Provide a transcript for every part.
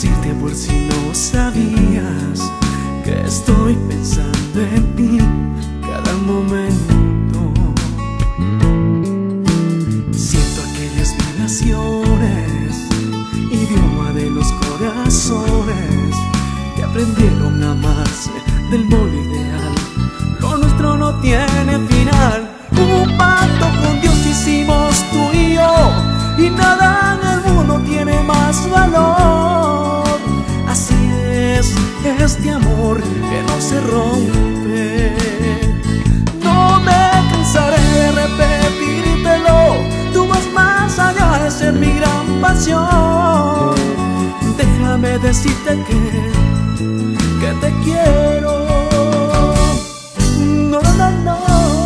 decirte por si no sabías que estoy pensando en ti cada momento. Siento aquellas vibraciones, idioma de los corazones que aprendieron a amarse del modo ideal. Lo nuestro no tiene final. Un pacto con Dios hicimos tú y yo, y nada en el mundo tiene más valor. Así es este amor que no se rompe. No me cansaré de repetírtelo, tú vas más allá de ser mi gran pasión. Déjame decirte que te quiero. No, no, no, no.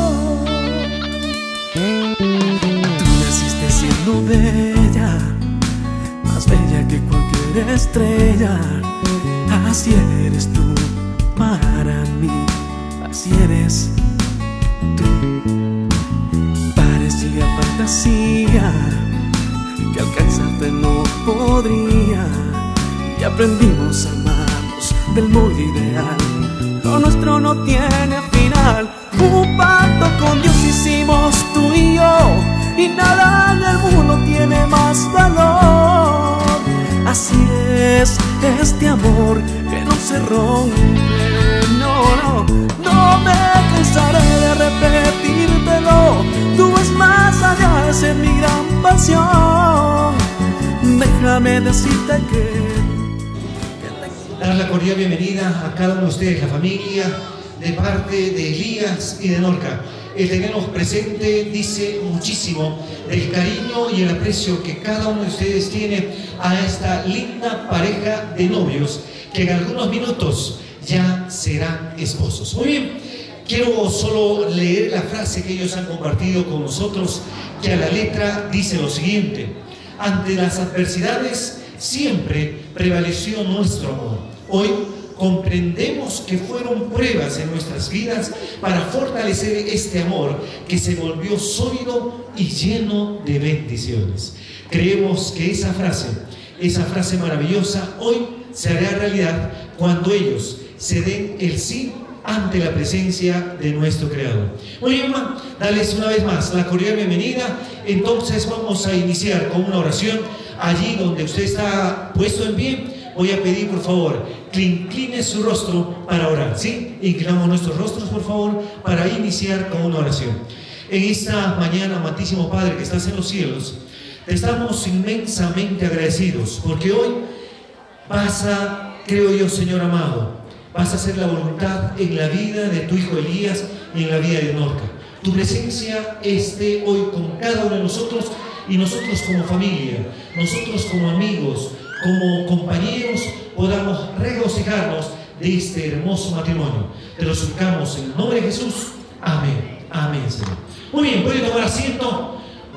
Tú naciste siendo bella, más bella que cualquier estrella. Así eres tú para mí, así eres tú. Parecía fantasía que alcanzarte no podría, y aprendimos a amarnos del modo ideal. Lo nuestro no tiene final. Un pacto con Dios hicimos tú y yo, y nada en el mundo tiene más valor. Así es este amor que no se rompe. No, no, no me cansaré de repetírtelo. Tú vas más allá de ser mi gran pasión. Déjame decirte que dar la cordial bienvenida a cada uno de ustedes, la familia, de parte de Elías y de Norca. El tenernos presente dice muchísimo del cariño y el aprecio que cada uno de ustedes tiene a esta linda pareja de novios que en algunos minutos ya serán esposos. Muy bien, quiero solo leer la frase que ellos han compartido con nosotros, que a la letra dice lo siguiente: ante las adversidades siempre prevaleció nuestro amor. Hoy comprendemos que fueron pruebas en nuestras vidas para fortalecer este amor que se volvió sólido y lleno de bendiciones. Creemos que esa frase maravillosa hoy se hará realidad cuando ellos se den el sí ante la presencia de nuestro Creador. Muy bien, hermano, darles una vez más la cordial bienvenida. Entonces vamos a iniciar con una oración. Allí donde usted está puesto en pie, voy a pedir por favor que incline su rostro para orar, ¿sí? Inclinamos nuestros rostros por favor para iniciar con una oración. En esta mañana, amantísimo Padre que estás en los cielos, te estamos inmensamente agradecidos porque hoy vas a, creo yo, Señor amado, vas a hacer la voluntad en la vida de tu hijo Elías y en la vida de Norca. Tu presencia esté hoy con cada uno de nosotros, y nosotros como familia, nosotros como amigos, como compañeros, podamos regocijarnos de este hermoso matrimonio. Te lo suplicamos en el nombre de Jesús. Amén. Amén, Señor. Muy bien, pueden tomar asiento.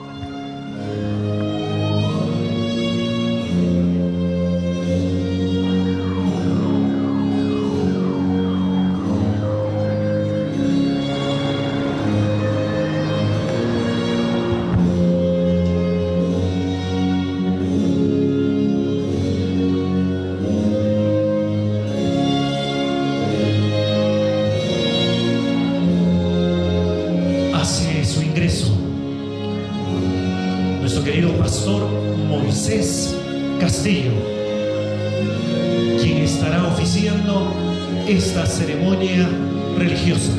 Nuestro querido pastor Moisés Castillo, quien estará oficiando esta ceremonia religiosa.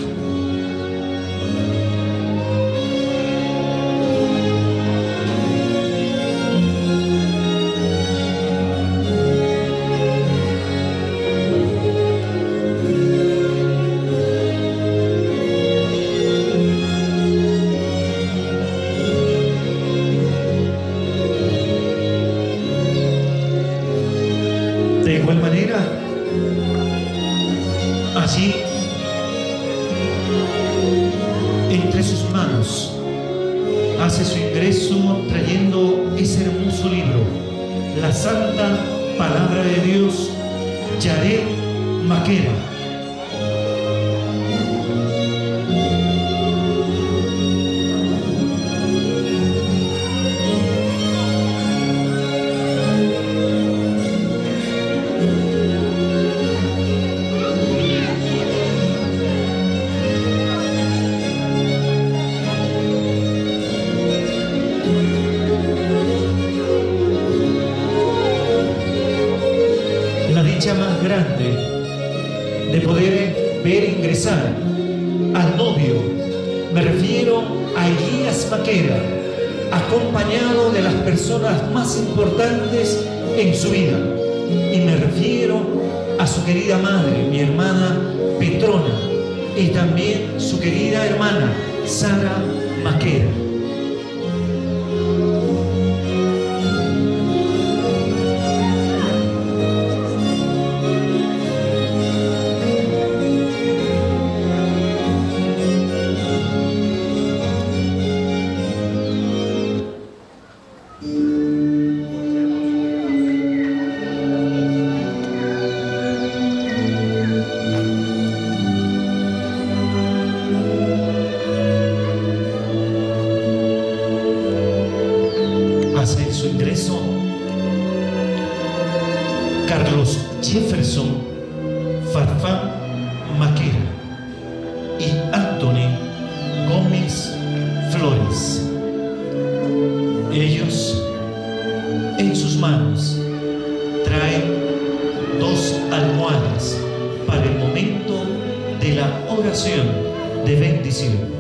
De igual manera, allí, entre sus manos, hace su ingreso trayendo ese hermoso libro, la Santa Palabra de Dios, Yared Maquera. dicha más grande de poder ver ingresar al novio. Me refiero a Elías Maquera, acompañado de las personas más importantes en su vida. Y me refiero a su querida madre, mi hermana Petrona, y también su querida hermana Sara Maquera. Hace su ingreso Carlos Jefferson Farfán Maquera y Anthony Gómez Flores. Ellos en sus manos traen 2 almohadas para el momento de la oración de bendición.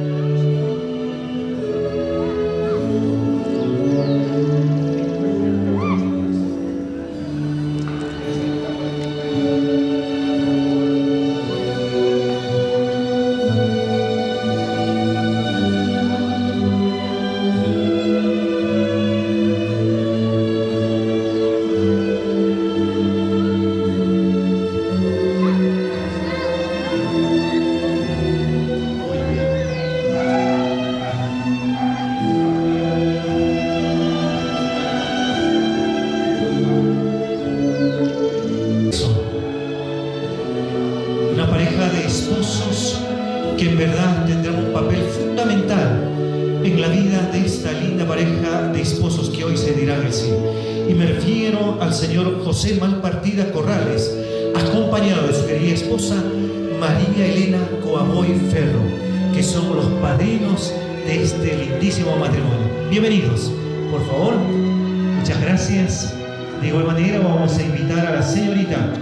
Una pareja de esposos que en verdad tendrán un papel fundamental en la vida de esta linda pareja de esposos que hoy se dirán el sí. Y me refiero al señor José Malpartida Corrales, acompañado de su querida esposa María Elena Coaboy Ferro, que son los padrinos de este lindísimo matrimonio. Bienvenidos, por favor. Muchas gracias. De igual manera vamos a invitar a la señorita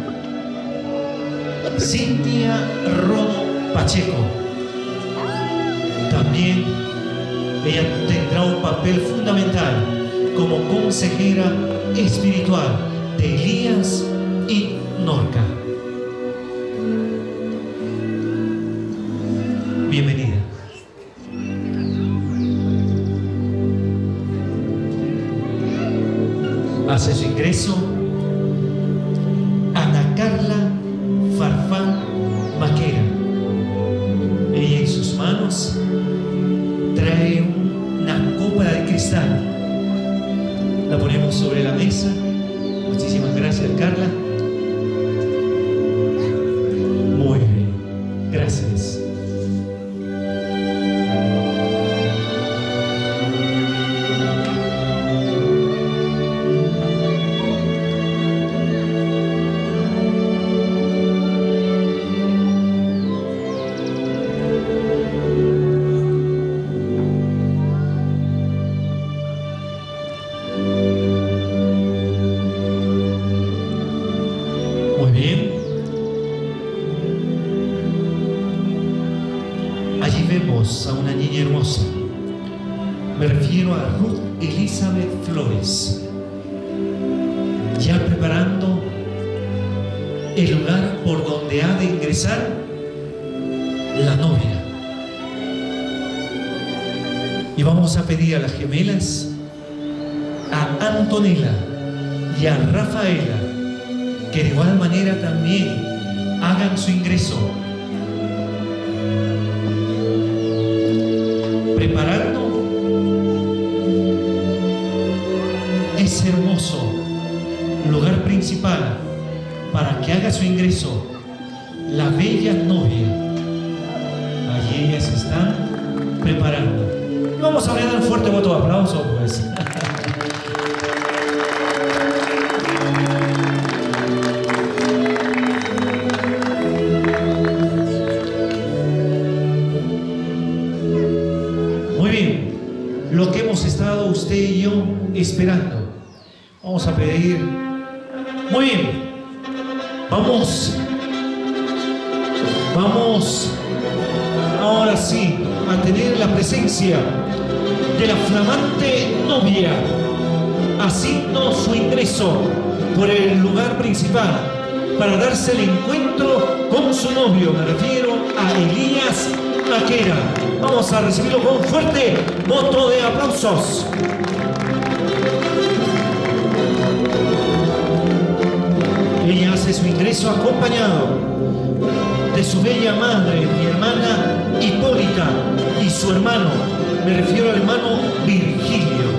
Cintia Romo Pacheco. También ella tendrá un papel fundamental como consejera espiritual de Elías y Norca. Bienvenida. Hace su ingreso Ana Carla Farfán Maquera. Ella en sus manos trae una copa de cristal. La ponemos sobre la mesa. Muchísimas gracias, Carla. Muy bien, gracias. Muy bien. Allí vemos a una niña hermosa. Me refiero a Ruth Elizabeth Flores, ya preparando el lugar por donde ha de ingresar la novia. Y vamos a pedir a las gemelas, a Antonella y a Rafaela, que de igual manera también hagan su ingreso, preparando ese hermoso lugar principal para que haga su ingreso la bella novia. Allí ellas están preparando. Y vamos a dar un fuerte voto de aplauso, pues. Muy bien, lo que hemos estado usted y yo esperando. Vamos a pedir. Muy bien. Vamos ahora sí a tener la presencia de la flamante novia haciendo su ingreso por el lugar principal para darse el encuentro con su novio. Me refiero a Elías Aquera. Vamos a recibirlo con un fuerte voto de aplausos. Ella hace su ingreso acompañado de su bella madre, mi hermana Hipólita, y su hermano, me refiero al hermano Virgilio.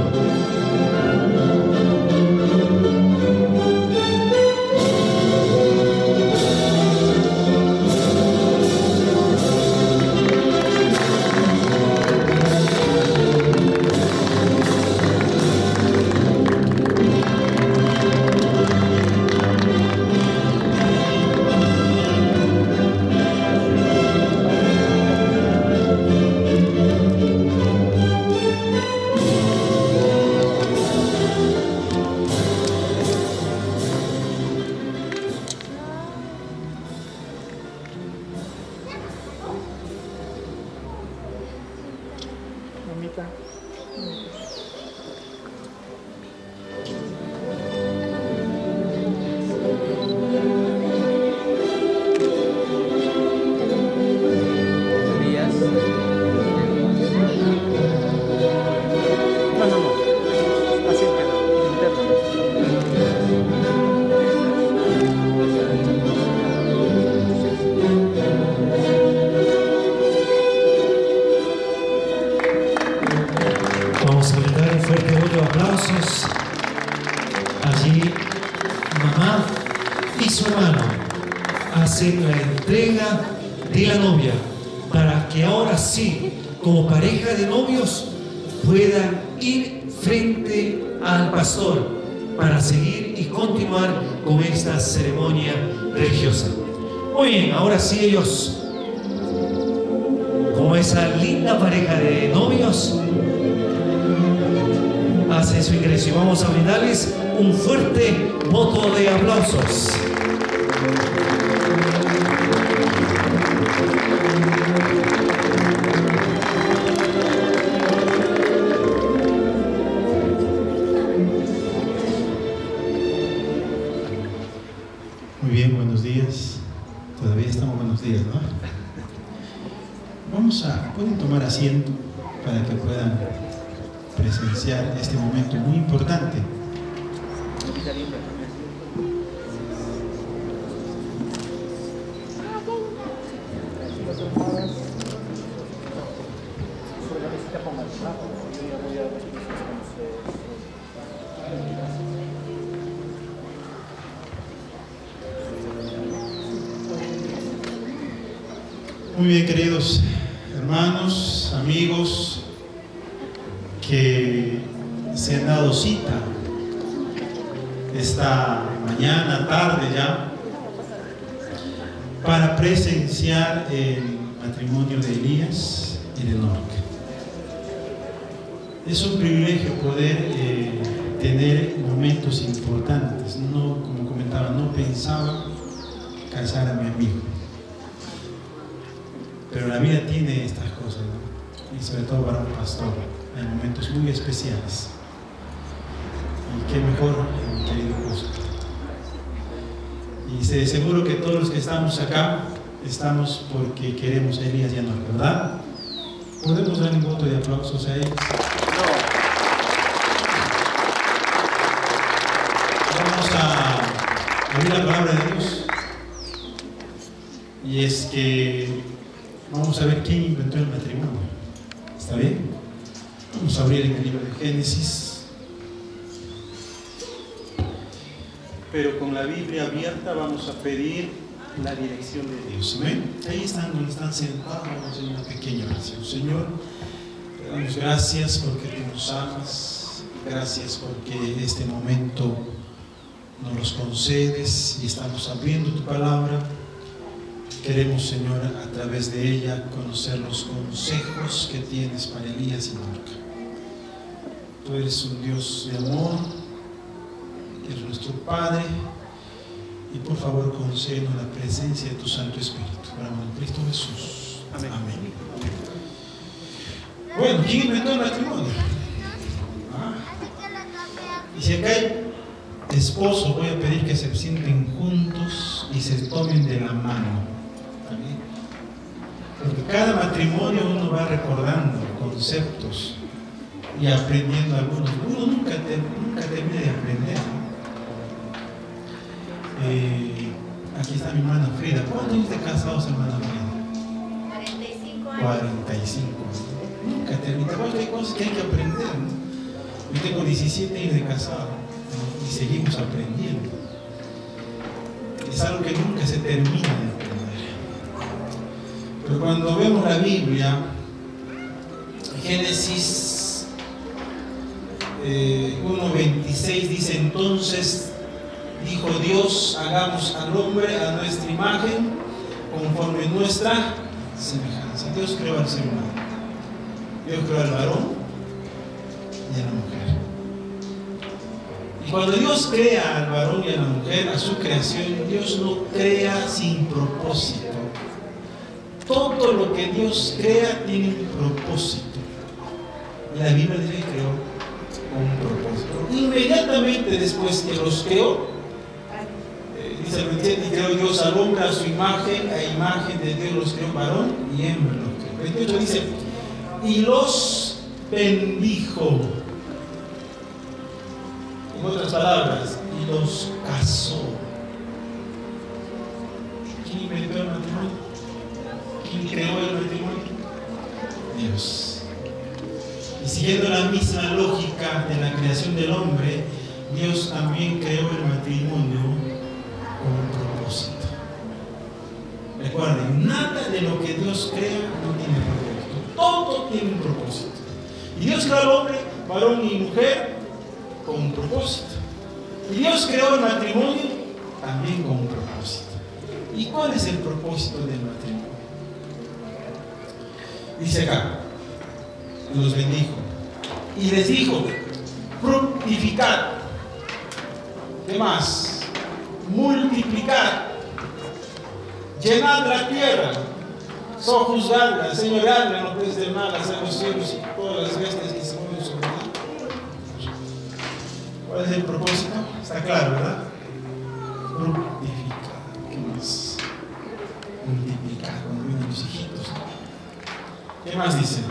Vamos a brindar un fuerte voto de aplausos. Allí mamá y su hermano hacen la entrega de la novia para que ahora sí, como pareja de novios, puedan ir frente al pastor para seguir y continuar con esta ceremonia religiosa. Muy bien, ahora sí ellos, como esa linda pareja de novios, hacen su ingreso y vamos a brindarles un fuerte voto de aplausos. Muy bien, buenos días. Todavía estamos buenos días, ¿no? Pueden tomar asiento para que puedan presenciar este momento muy importante. Muy bien, queridos hermanos, amigos que se han dado cita esta mañana, tarde ya, para presenciar el matrimonio de Elías y de Norca. Es un privilegio poder tener momentos importantes. No, como comentaba, no pensaba casar a mi amigo, pero la vida tiene estas cosas, ¿no? Y sobre todo para un pastor hay momentos muy especiales. Y qué mejor, mi querido José. Y de seguro que todos los que estamos acá estamos porque queremos a Elías y a Norca, ¿verdad? ¿Podemos dar un voto de aplausos a ellos? Vamos a abrir la palabra de Dios. Y es que vamos a ver quién inventó el matrimonio. ¿Está bien? Vamos a abrir en el libro de Génesis. Pero con la Biblia abierta vamos a pedir la dirección de Dios. ¿Amén? Ahí están, donde están sentados, vamos a hacer una pequeña oración. Señor, te damos gracias porque tú nos amas. Gracias porque este momento nos los concedes y estamos abriendo tu palabra. Queremos, Señor, a través de ella conocer los consejos que tienes para Elías y Norca. Tú eres un Dios de amor, eres nuestro Padre, y por favor concédenos la presencia de tu Santo Espíritu. Oramos en Cristo Jesús. Amén. Amén. Bueno, ¿quién inventó el matrimonio? Y si acá hay esposos, voy a pedir que se sienten juntos y se tomen de la mano. ¿También? Porque cada matrimonio uno va recordando conceptos y aprendiendo algunos. Uno nunca termina de aprender, ¿no? Aquí está mi hermana Frida. ¿Cuántos años de casados, hermana Frida? 45 años. 45. Nunca termina. Porque hay cosas que hay que aprender, ¿no? Yo tengo 17 años de casado, ¿no? Y seguimos aprendiendo. Es algo que nunca se termina de aprender. Pero cuando vemos la Biblia, Génesis 1:26 dice: entonces dijo Dios, hagamos al hombre a nuestra imagen, conforme nuestra semejanza. Dios creó al ser humano. Dios creó al varón y a la mujer. Y cuando Dios crea al varón y a la mujer, a su creación, Dios no crea sin propósito. Todo lo que Dios crea tiene un propósito. Y la Biblia dice que creó con un propósito. Inmediatamente después que los creó, dice el 27, y creó Dios al hombre a su imagen, a imagen de Dios los creó, varón y hembra los creó. 28 dice: y los bendijo. En otras palabras, y los casó. ¿Quién inventó el matrimonio? ¿Quién creó el matrimonio? Dios. Y siguiendo la misma lógica de la creación del hombre, Dios también creó el matrimonio con un propósito. Recuerden, nada de lo que Dios crea no tiene propósito. Todo tiene un propósito. Y Dios creó al hombre, varón y mujer, con un propósito. Y Dios creó el matrimonio también con un propósito. ¿Y cuál es el propósito del matrimonio? Dice acá: los bendijo y les dijo: fructificad. ¿Qué más? Multiplicad, llenad la tierra, sojuzgadla, señoreadla en los peces del mar, hacer los cielos y todas las bestias que se mueven sobre ella. ¿Cuál es el propósito? Está claro, ¿verdad? Fructificar. ¿Qué más? Multiplicar, cuando vienen los hijitos. ¿Qué más dice?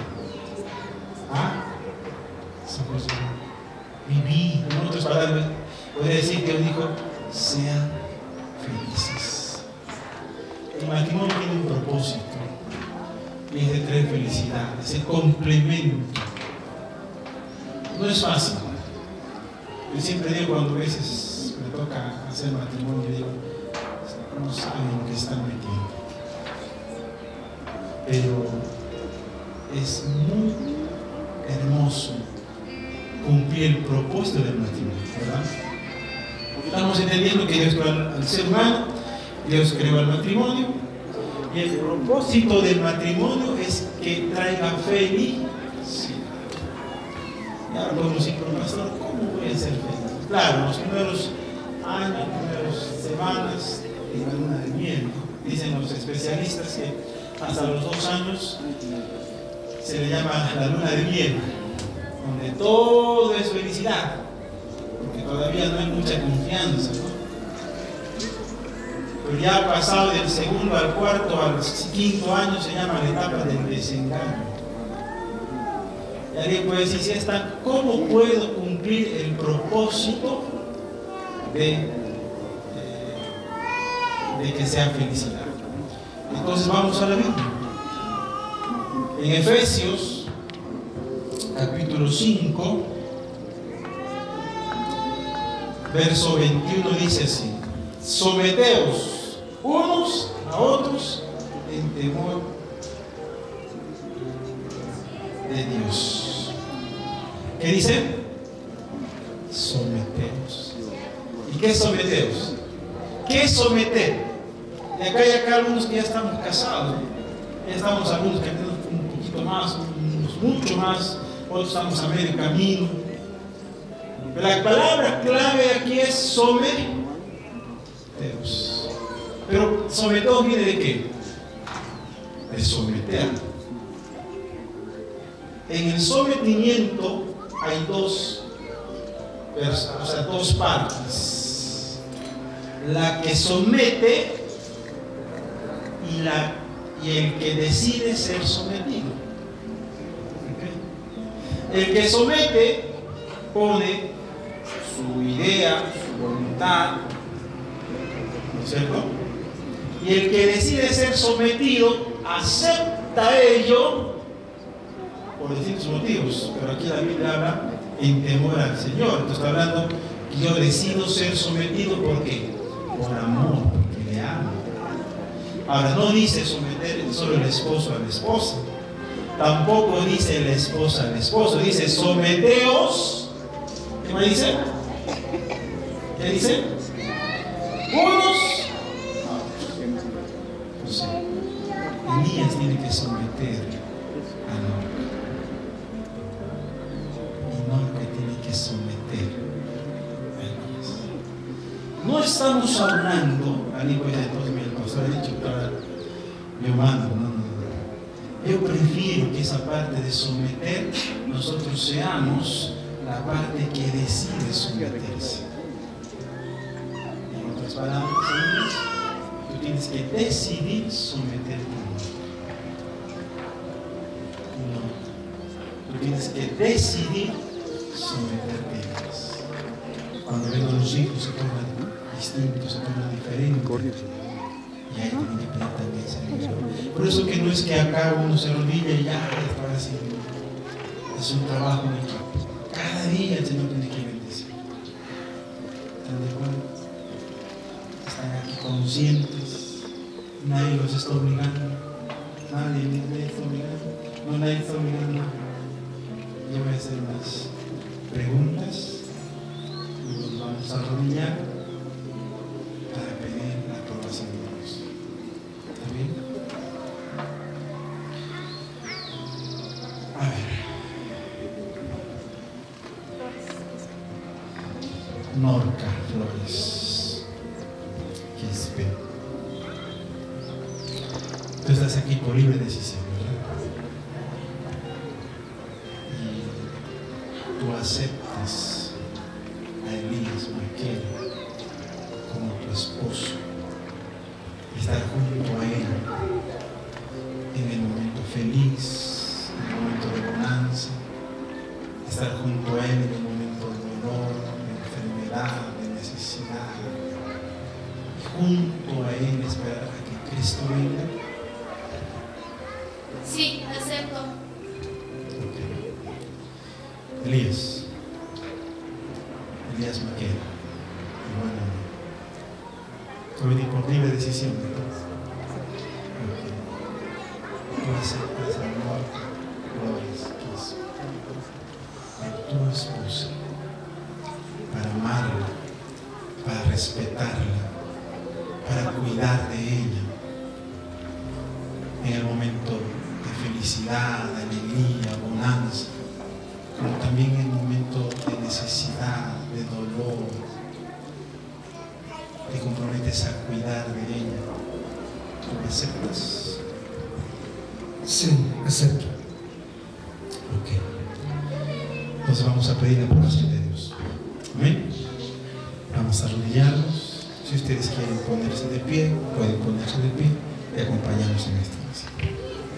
Vivir. En otras palabras, podría decir que Él dijo: sean felices. El matrimonio tiene un propósito, y es de traer felicidad, es el complemento. No es fácil. Yo siempre digo, cuando a veces me toca hacer matrimonio, digo: no saben lo que están metiendo. Pero es muy hermoso cumplir el propósito del matrimonio, ¿verdad? Porque estamos entendiendo que Dios creó al ser humano, Dios creó el matrimonio, y el propósito del matrimonio es que traiga felicidad. Y ahora podemos decir: pero pastor, ¿cómo voy a ser feliz? Claro, los primeros años, las primeras semanas de la luna de miel, dicen los especialistas que hasta los 2 años se le llama la luna de miel, donde todo es felicidad, porque todavía no hay mucha confianza, ¿no? Pero ya pasado del segundo al cuarto al quinto año se llama la etapa del desengaño. Y alguien puede decir: si está, ¿cómo puedo cumplir el propósito de que sea felicidad? Entonces vamos a la Biblia. En Efesios capítulo 5, verso 21 dice así: someteos unos a otros en temor de Dios. ¿Qué dice? Someteos. ¿Y qué es someteos? ¿Qué es someter? Y acá hay algunos que ya estamos casados, ya estamos algunos que tenemos un poquito más, unos mucho más, otros estamos a medio camino. Pero la palabra clave aquí es someteos. someteos. Pero someteos viene de qué? De someter. En el sometimiento hay dos partes. La que somete y el que decide ser sometido. ¿Okay? El que somete pone su idea, su voluntad, ¿no es cierto? Y el que decide ser sometido acepta ello por distintos motivos, pero aquí la Biblia habla en temor al Señor. Entonces está hablando que yo decido ser sometido, ¿por qué? Por amor, porque le amo. Ahora, no dice someter solo el esposo a la esposa, tampoco dice la esposa al esposo, dice someteos. ¿Qué me dice? ¿Qué dice? Unos. No sé. Elías tiene que someter a Norca. Y Norca tiene que someter a Elías. No estamos hablando, al hijo de entonces mi pastor ha dicho para mi hermano, no. Yo prefiero que esa parte de someter, nosotros seamos la parte que decide someterse. En otras palabras, tú tienes que decidir someterte. No. Tú tienes que decidir someterte. Cuando vengan los hijos se tornan distintos, se tornan diferentes. Y ahí tienen que pedir también servicio. Por eso que no es que acá uno se arrodilla y ya está haciendo. Es un trabajo en equipo. Cada día el Señor tiene que bendecir. ¿Están de acuerdo? Están aquí conscientes. Nadie los está obligando. Nadie les está obligando. No, nadie está obligando. Yo voy a hacer unas preguntas. Luego nos vamos a arrodillar para pedir la aprobación de Dios. ¿Está bien? A ver. Norca Flores Quispe. Tú estás aquí por libre decisión, ¿verdad? Y tú aceptas a Elías Maquera como tu esposo, estar junto a él en el momento feliz, en el momento de bonanza, estar junto a él en el momento de dolor, de necesidad, y junto a él esperar a que Cristo venga. Sí, acepto. Okay. Elías Maquera, bueno, tú venís por libre decisión, ¿verdad? Okay. Tú aceptas a Norca Flores Quispe, tu esposa, para amarla, para respetarla, para cuidar de ella en el momento de felicidad, de alegría, bonanza, pero también en el momento de necesidad, de dolor. Te comprometes a cuidar de ella. ¿Tú me aceptas? Sí, acepto. Ok. Entonces vamos a pedir la aprobación de Dios. Amén. Vamos a arrodillarnos. Si ustedes quieren ponerse de pie, pueden ponerse de pie y acompañarnos en esta oración.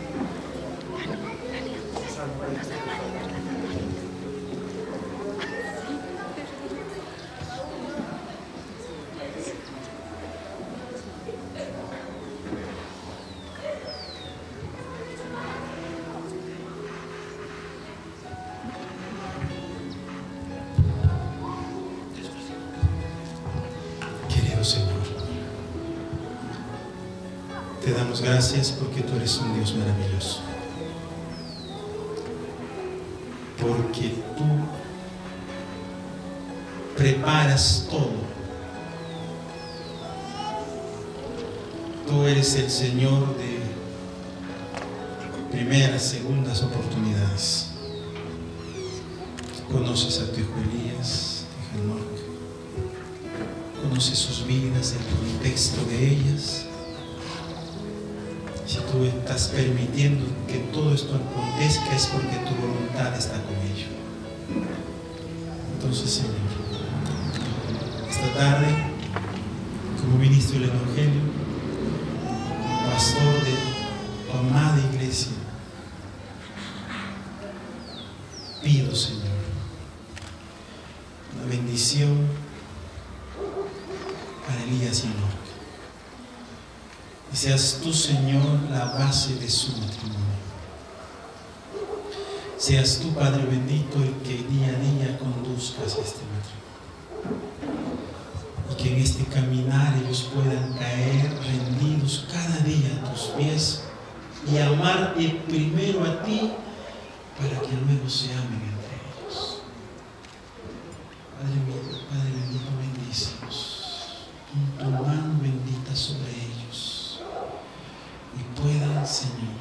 Señor, te damos gracias porque tú eres un Dios maravilloso, porque tú preparas todo. Tú eres el Señor de primeras, segundas oportunidades. Conoces a tu hijo Elías, hija Norca. conoces sus vidas, el contexto de ellas. Si tú estás permitiendo que todo esto acontezca, es porque tu voluntad está con ello. Entonces, Señor, esta tarde, como ministro del Evangelio, como pastor de tu amada iglesia, pido, Señor, una bendición para Elías y Enoc. Y seas tú, Señor, la base de su matrimonio. Seas tú, Padre bendito, el que día a día conduzcas este matrimonio. Y que en este caminar ellos puedan caer rendidos cada día a tus pies y amarte primero a ti para que luego se amen entre ellos. Padre mío, Padre bendito, bendícelos. Pon tu mano bendita sobre ellos y puedan, Señor,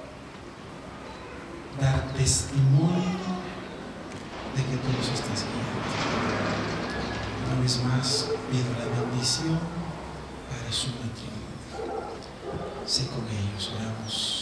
dar testimonio de que tú los estás guiando. Una vez más pido la bendición para su matrimonio. Sé con ellos, oramos.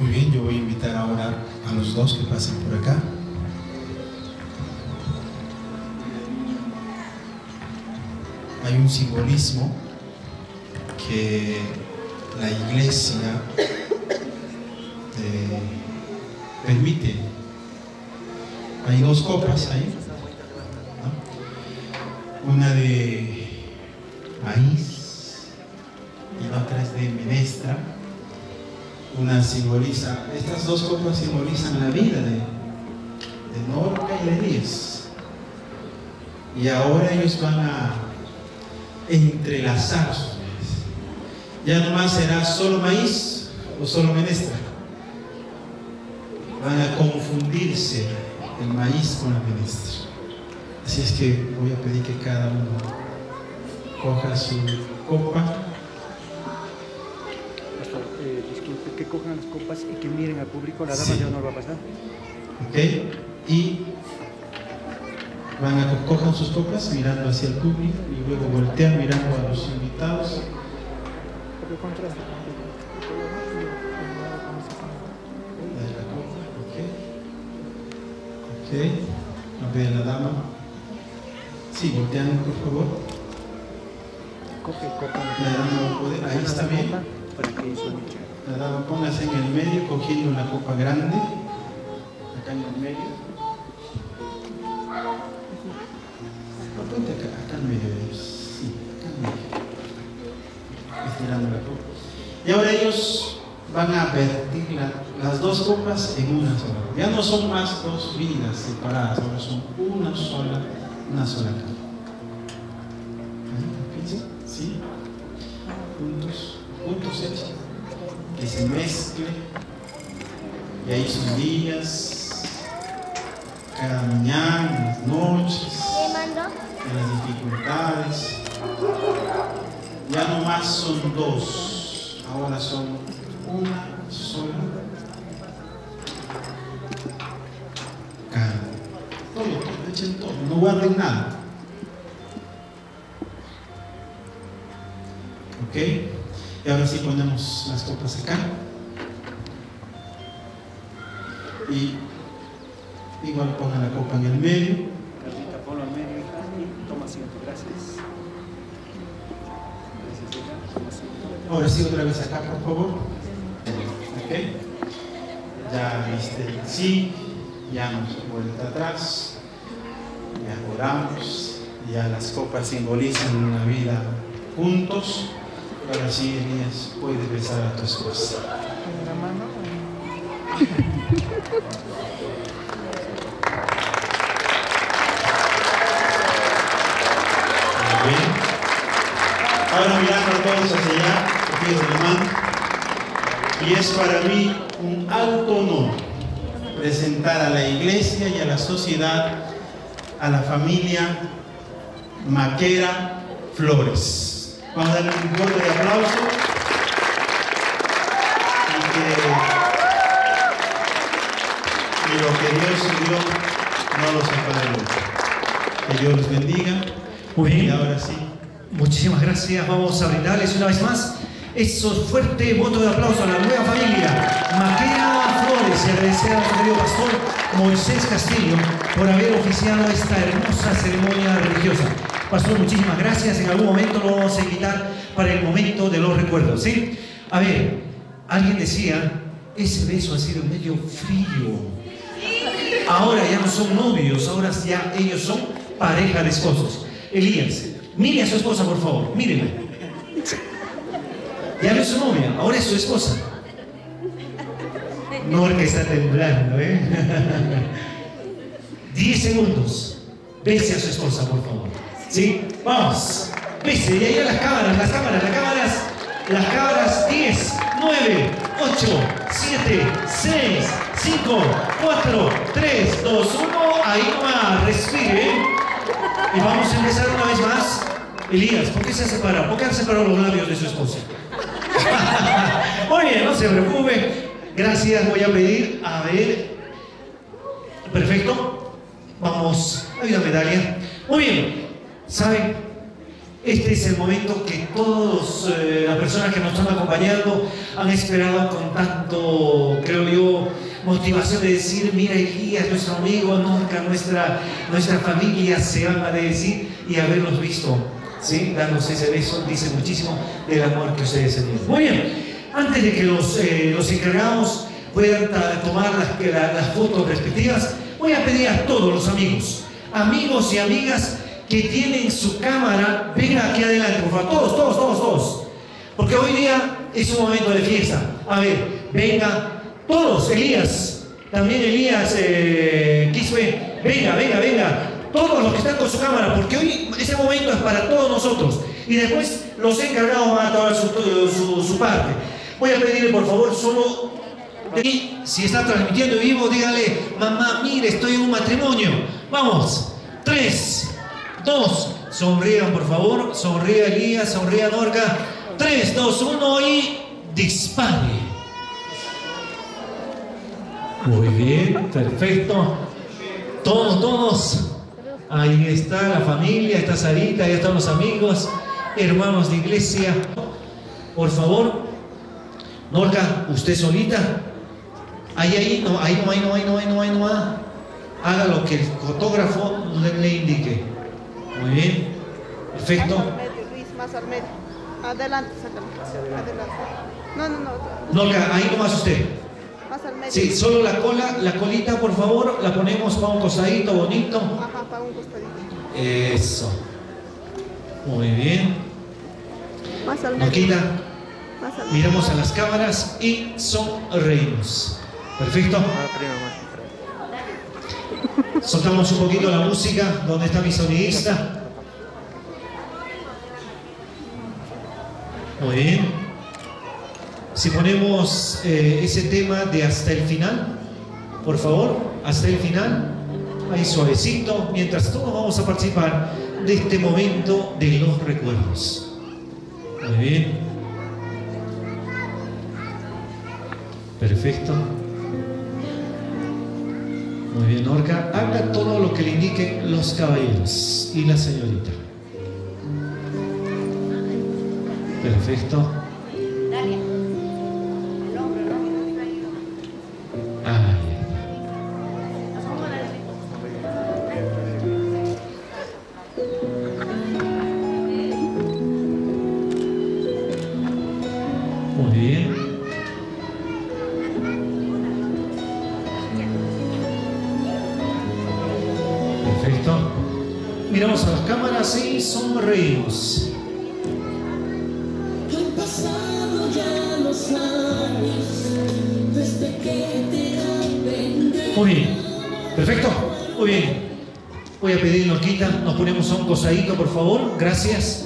Muy bien, yo voy a invitar ahora a los dos que pasen por acá. Hay un simbolismo que la iglesia permite. Hay dos copas ahí, ¿no? Una de maíz y la otra es de menestra. Una simboliza, estas dos copas simbolizan la vida de Norca y de Elías. Y ahora ellos van a entrelazar sus vidas. Ya no más será solo maíz o solo menestra. Van a confundirse el maíz con la menestra. Así es que voy a pedir que cada uno coja su copa. Disculpe, que cojan las copas y que miren al público. La dama ya no va a pasar. Ok, y cojan sus copas mirando hacia el público y luego voltean mirando a los invitados. Ok, a ver la dama. Sí, voltean por favor. Coge copa. La dama va a poder, ahí está bien. La dama, póngase en el medio cogiendo la copa grande. Acá en el medio. Ponte acá en medio. Sí, acá en medio. Estirando la copa. Y ahora ellos van a vertir las dos copas en una sola. Ya no son más dos vidas separadas, ahora son una sola copa. ¿Sí? Juntos hechos. Que se mezcle. Y ahí sus días, cada mañana, en las noches, en las dificultades. Ya no más son dos, ahora son una sola. Todo, echen todo, no guarden nada. Ok, y ahora sí ponemos las copas acá. Y igual pongan la copa en el medio. Carlita, ponlo en medio y toma asiento. Gracias. Ahora sí, otra vez acá, por favor. Ok. Ya viste el sí, ya nos vuelta atrás, ya oramos, ya las copas simbolizan una vida juntos. Ahora sí, Elías, puedes besar a tu esposa. Muy bien. Ahora mirando a todos hacia allá, cogidos de la mano. Y es para mí un alto honor presentar a la iglesia y a la sociedad a la familia Maquera Flores. Vamos a darle un fuerte aplauso y lo que Dios dio no lo separa de otro. Que Dios los bendiga. Muy bien. Y ahora sí. Muchísimas gracias. Vamos a brindarles una vez más esos fuertes votos de aplauso a la nueva familia Maquera Flores y agradecer a nuestro querido pastor Moisés Castillo por haber oficiado esta hermosa ceremonia religiosa. Pastor, muchísimas gracias. En algún momento lo vamos a invitar para el momento de los recuerdos, ¿sí? A ver, alguien decía, ese beso ha sido medio frío. Ahora ya no son novios, ahora ya ellos son pareja de esposos. Elías, mire a su esposa, por favor, mírela. Ya no es su novia, ahora es su esposa. Norca está temblando, 10 segundos. Bese a su esposa, por favor. ¿Sí? Vamos. Bese, y ahí a las cámaras. 10, 9, 8, 7, 6, 5, 4, 3, 2, 1. Ahí nomás, respire. Y vamos a empezar una vez más. Elías, ¿por qué se ha separado? ¿Por qué han separado los labios de su esposa? Muy bien, no se preocupe. Gracias, voy a pedir, a ver. Perfecto. Vamos, hay una medalla. Muy bien. ¿Saben? Este es el momento que todas las personas que nos están acompañando han esperado con tanto, creo yo, motivación de decir, mira, Elías, nuestro amigo, nunca nuestra familia se ama de decir y haberlos visto, ¿sí? Darnos ese beso, dice muchísimo del amor que ustedes tienen. Muy bien, antes de que los encargados puedan tomar las fotos respectivas, voy a pedir a todos los amigos y amigas que tienen su cámara, vengan aquí adelante, por favor, todos, porque hoy día es un momento de fiesta. A ver, venga, todos, Elías, también Elías, Quispe, venga, todos los que están con su cámara, porque hoy ese momento es para todos nosotros, y después los encargados van a tomar su parte. Voy a pedirle, por favor, solo, si está transmitiendo en vivo, dígale, mamá, mire, estoy en un matrimonio. Vamos, 3, 2, sonrían por favor, sonríe Elías, sonríe Norca, 3, 2, 1 y dispare. Muy bien, perfecto. Todos, ahí está la familia, está Sarita, ahí están los amigos, hermanos de iglesia. Por favor, Norca, usted solita, ahí no. Haga lo que el fotógrafo le indique. Muy bien, perfecto. Más al medio, Luis, más al medio. Adelante, sácalo. Adelante. No. Norca, ahí nomás usted. Más al medio. Sí, solo la colita, por favor, la ponemos para un costadito bonito. Ajá, para un costadito. Eso. Muy bien. Más al medio. Norquita, Más al medio. miramos a las cámaras y sonreímos. Perfecto. Soltamos un poquito la música. ¿Dónde está mi sonidista? Muy bien. Si ponemos ese tema de hasta el final, por favor, hasta el final, ahí suavecito, mientras todos vamos a participar de este momento de los recuerdos. Muy bien. Perfecto. Muy bien, Norca, haga todo lo que le indiquen los caballeros y la señorita. Perfecto. Muy bien. Perfecto. Miramos a las cámaras y sonreímos. Han pasado ya los años desde que te aprendí. Muy bien. Perfecto. Muy bien. Voy a pedir, Norquita, nos ponemos a un costadito, por favor. Gracias.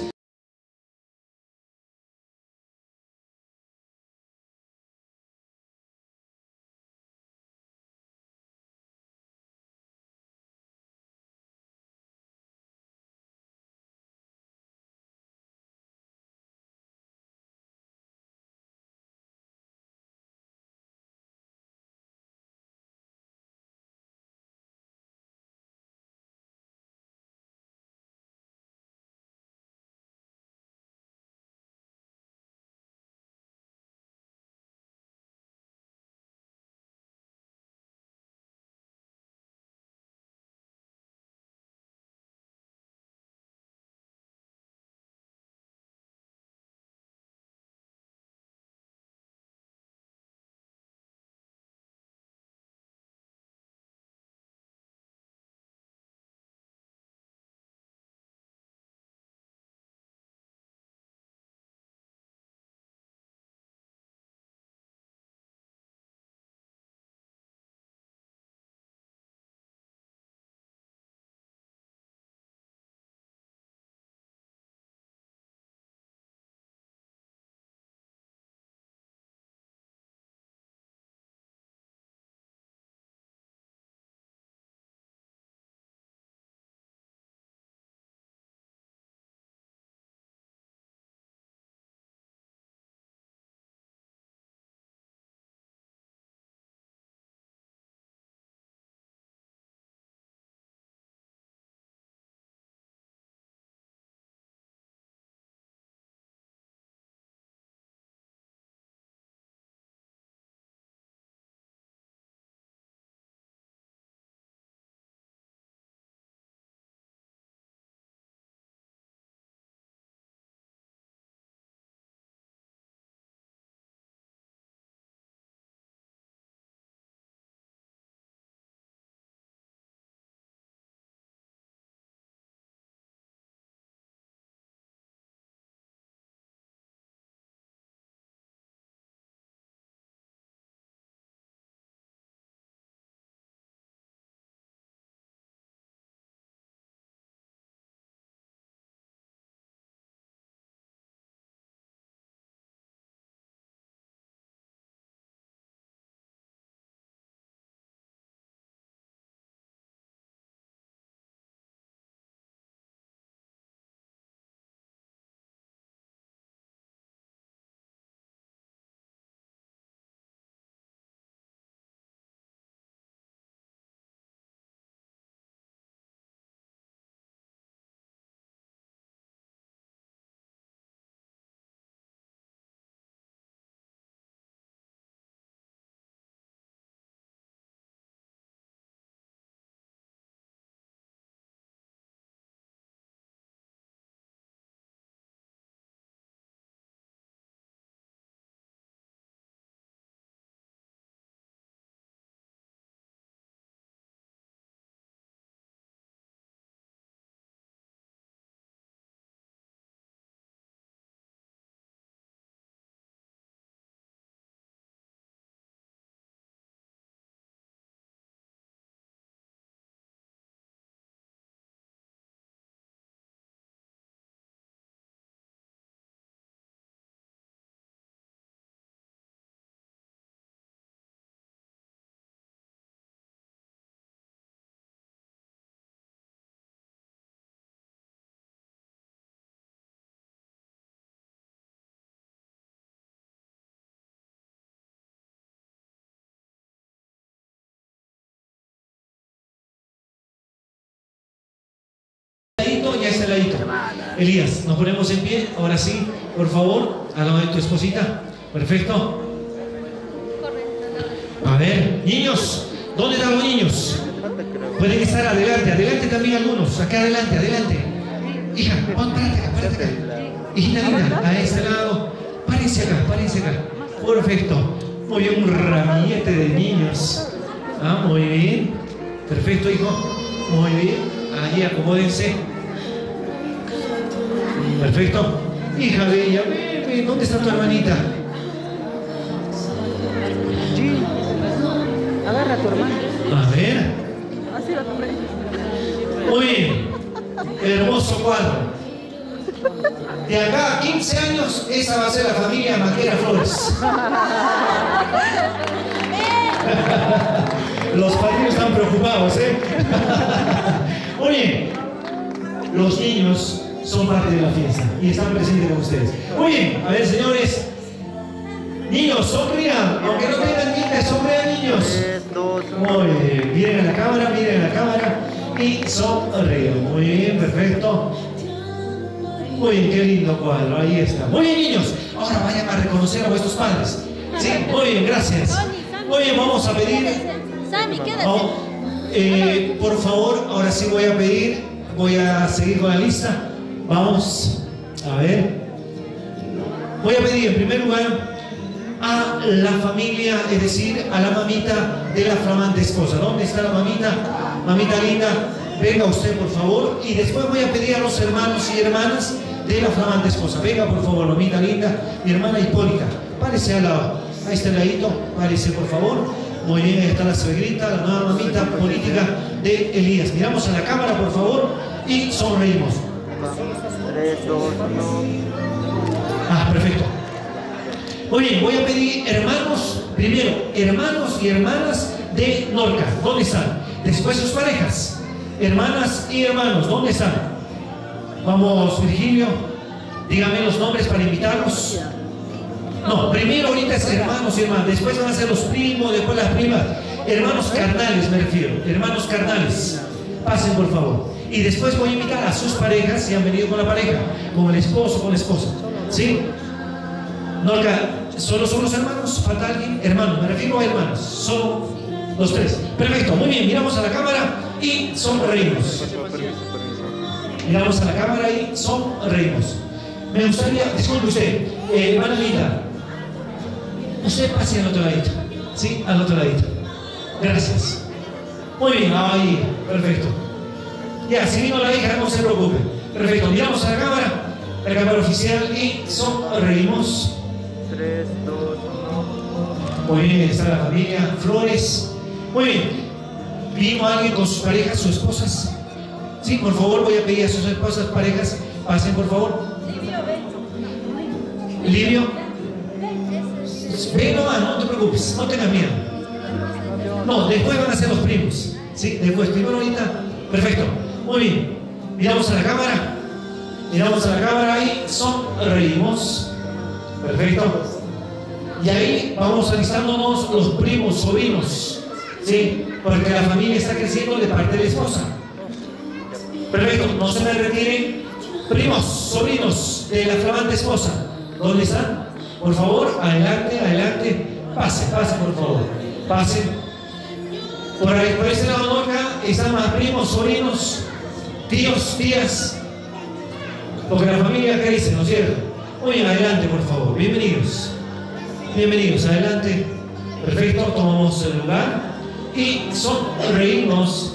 y a este ladito. Elías, nos ponemos en pie, ahora sí, por favor, al lado de tu esposita. Perfecto. A ver, niños, ¿dónde están los niños? Pueden estar adelante, adelante también algunos, acá adelante, adelante. Hija, párate acá. Hijita linda, a este lado. Párense acá. Perfecto. Muy bien, un ramillete de niños. Ah, muy bien. Perfecto, hijo. Muy bien. Allí acomódense. Perfecto. Hija bella, ven, ¿dónde está tu hermanita? Agarra a tu hermano. A ver. Muy bien. Hermoso cuadro. De acá a 15 años, esa va a ser la familia Maquera Flores. Los padrinos están preocupados, ¿eh? Oye, los niños son parte de la fiesta y están presentes con ustedes. Muy bien, a ver, señores. Niños, sonrían, aunque no tengan dientes, sonrían, niños. Muy bien, miren a la cámara y sonríen. Muy bien, perfecto. Muy bien, qué lindo cuadro, ahí está. Muy bien, niños, ahora vayan a reconocer a vuestros padres. Sí, muy bien, gracias. Muy bien, vamos a pedir. Sammy, quédate. Por favor, ahora sí voy a seguir con la lista. Vamos a ver. Voy a pedir en primer lugar a la familia, es decir, a la mamita de la flamante esposa. ¿Dónde está la mamita? Mamita linda, venga usted por favor. Y después voy a pedir a los hermanos y hermanas de la flamante esposa. Venga por favor, mamita linda, mi hermana Hipólita. Párese al lado, ahí está el ladito, párese por favor. Muy bien, ahí está la suegrita, la nueva mamita política de Elías. Miramos a la cámara por favor y sonreímos. 3, 2, 1. Ah, perfecto. Muy bien, voy a pedir hermanos, primero, hermanos y hermanas de Norca, ¿dónde están? Después sus parejas, hermanas y hermanos, ¿dónde están? Vamos, Virgilio, dígame los nombres para invitarlos. No, primero ahorita es hermanos y hermanas, después van a ser los primos, después las primas. Hermanos carnales me refiero, hermanos carnales. Pasen por favor. Y después voy a invitar a sus parejas, si han venido con la pareja, con el esposo, con la esposa. ¿Sí? Norca, ¿solo son los hermanos? ¿Falta alguien? Hermanos, me refiero a hermanos. Solo los tres. Perfecto, muy bien, miramos a la cámara y sonreímos. Miramos a la cámara y sonreímos. Me gustaría, disculpe usted, hermana linda, usted pase al otro ladito. ¿Sí? Al otro ladito. Gracias. Muy bien, ahí, perfecto. Ya, si vino la hija, no se preocupe. Perfecto, miramos a la cámara oficial y sonreímos. 3, 2, 1. Muy bien, está la familia Flores. Muy bien. ¿Vino alguien con sus parejas, sus esposas? Sí, por favor, voy a pedir a sus esposas, parejas, pasen por favor. Livio. Ven nomás, no te preocupes, no tengas miedo. No, después van a ser los primos. Sí, después, primero ahorita. Perfecto, muy bien. Miramos a la cámara. Miramos a la cámara y sonreímos. Perfecto. Y ahí vamos alistándonos los primos, sobrinos. Sí, porque la familia está creciendo de parte de la esposa. Perfecto, no se me retiren. Primos, sobrinos de la flamante esposa. ¿Dónde están? Por favor, adelante, adelante. Pase, pase por favor. Pase. Por ahí, por este lado Norca están más primos, sobrinos, tíos, tías. Porque la familia crece, ¿no es cierto? Muy bien, adelante por favor. Bienvenidos. Bienvenidos, adelante. Perfecto, tomamos el lugar y sonreímos.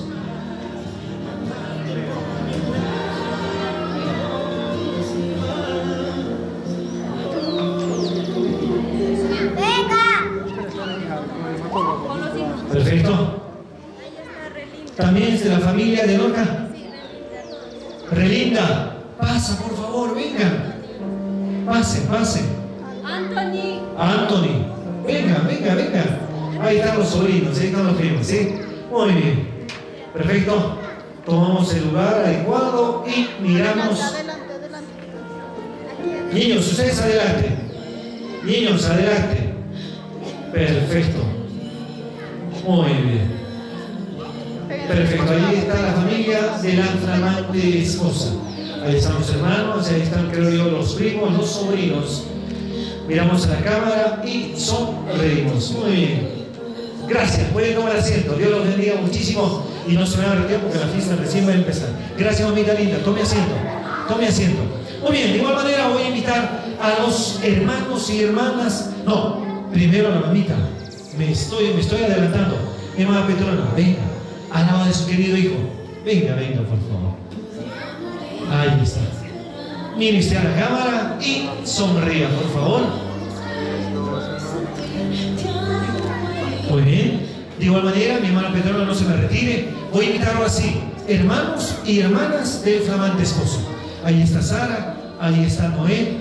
Perfecto. También es de la familia de Norca. Relinda, pasa por favor, venga. Pase, pase. Anthony, venga, venga, venga. Ahí están los sobrinos, ahí están los primos, ¿sí? Muy bien. Perfecto. Tomamos el lugar adecuado y miramos. Adelante, adelante. Niños, ustedes adelante. Niños, adelante. Perfecto. Muy bien. Perfecto, ahí está la familia de la flamante esposa. Ahí están los hermanos, ahí están, creo yo, los primos, los sobrinos. Miramos a la cámara y sonreímos. Muy bien. Gracias, pueden tomar asiento. Dios los bendiga muchísimo y no se me va a retirar porque la fiesta recién va a empezar. Gracias, mamita linda. Tome asiento. Tome asiento. Muy bien, de igual manera voy a invitar a los hermanos y hermanas. No, primero a la mamita. Me estoy adelantando. Mi hermana Petrona, venga, al lado de su querido hijo. Venga, venga, por favor. Ahí está. Mire usted a la cámara y sonría, por favor. Muy bien. De igual manera, mi hermana Petrona no se me retire. Voy a invitarlo así. Hermanos y hermanas del flamante esposo. Ahí está Sara, ahí está Noé.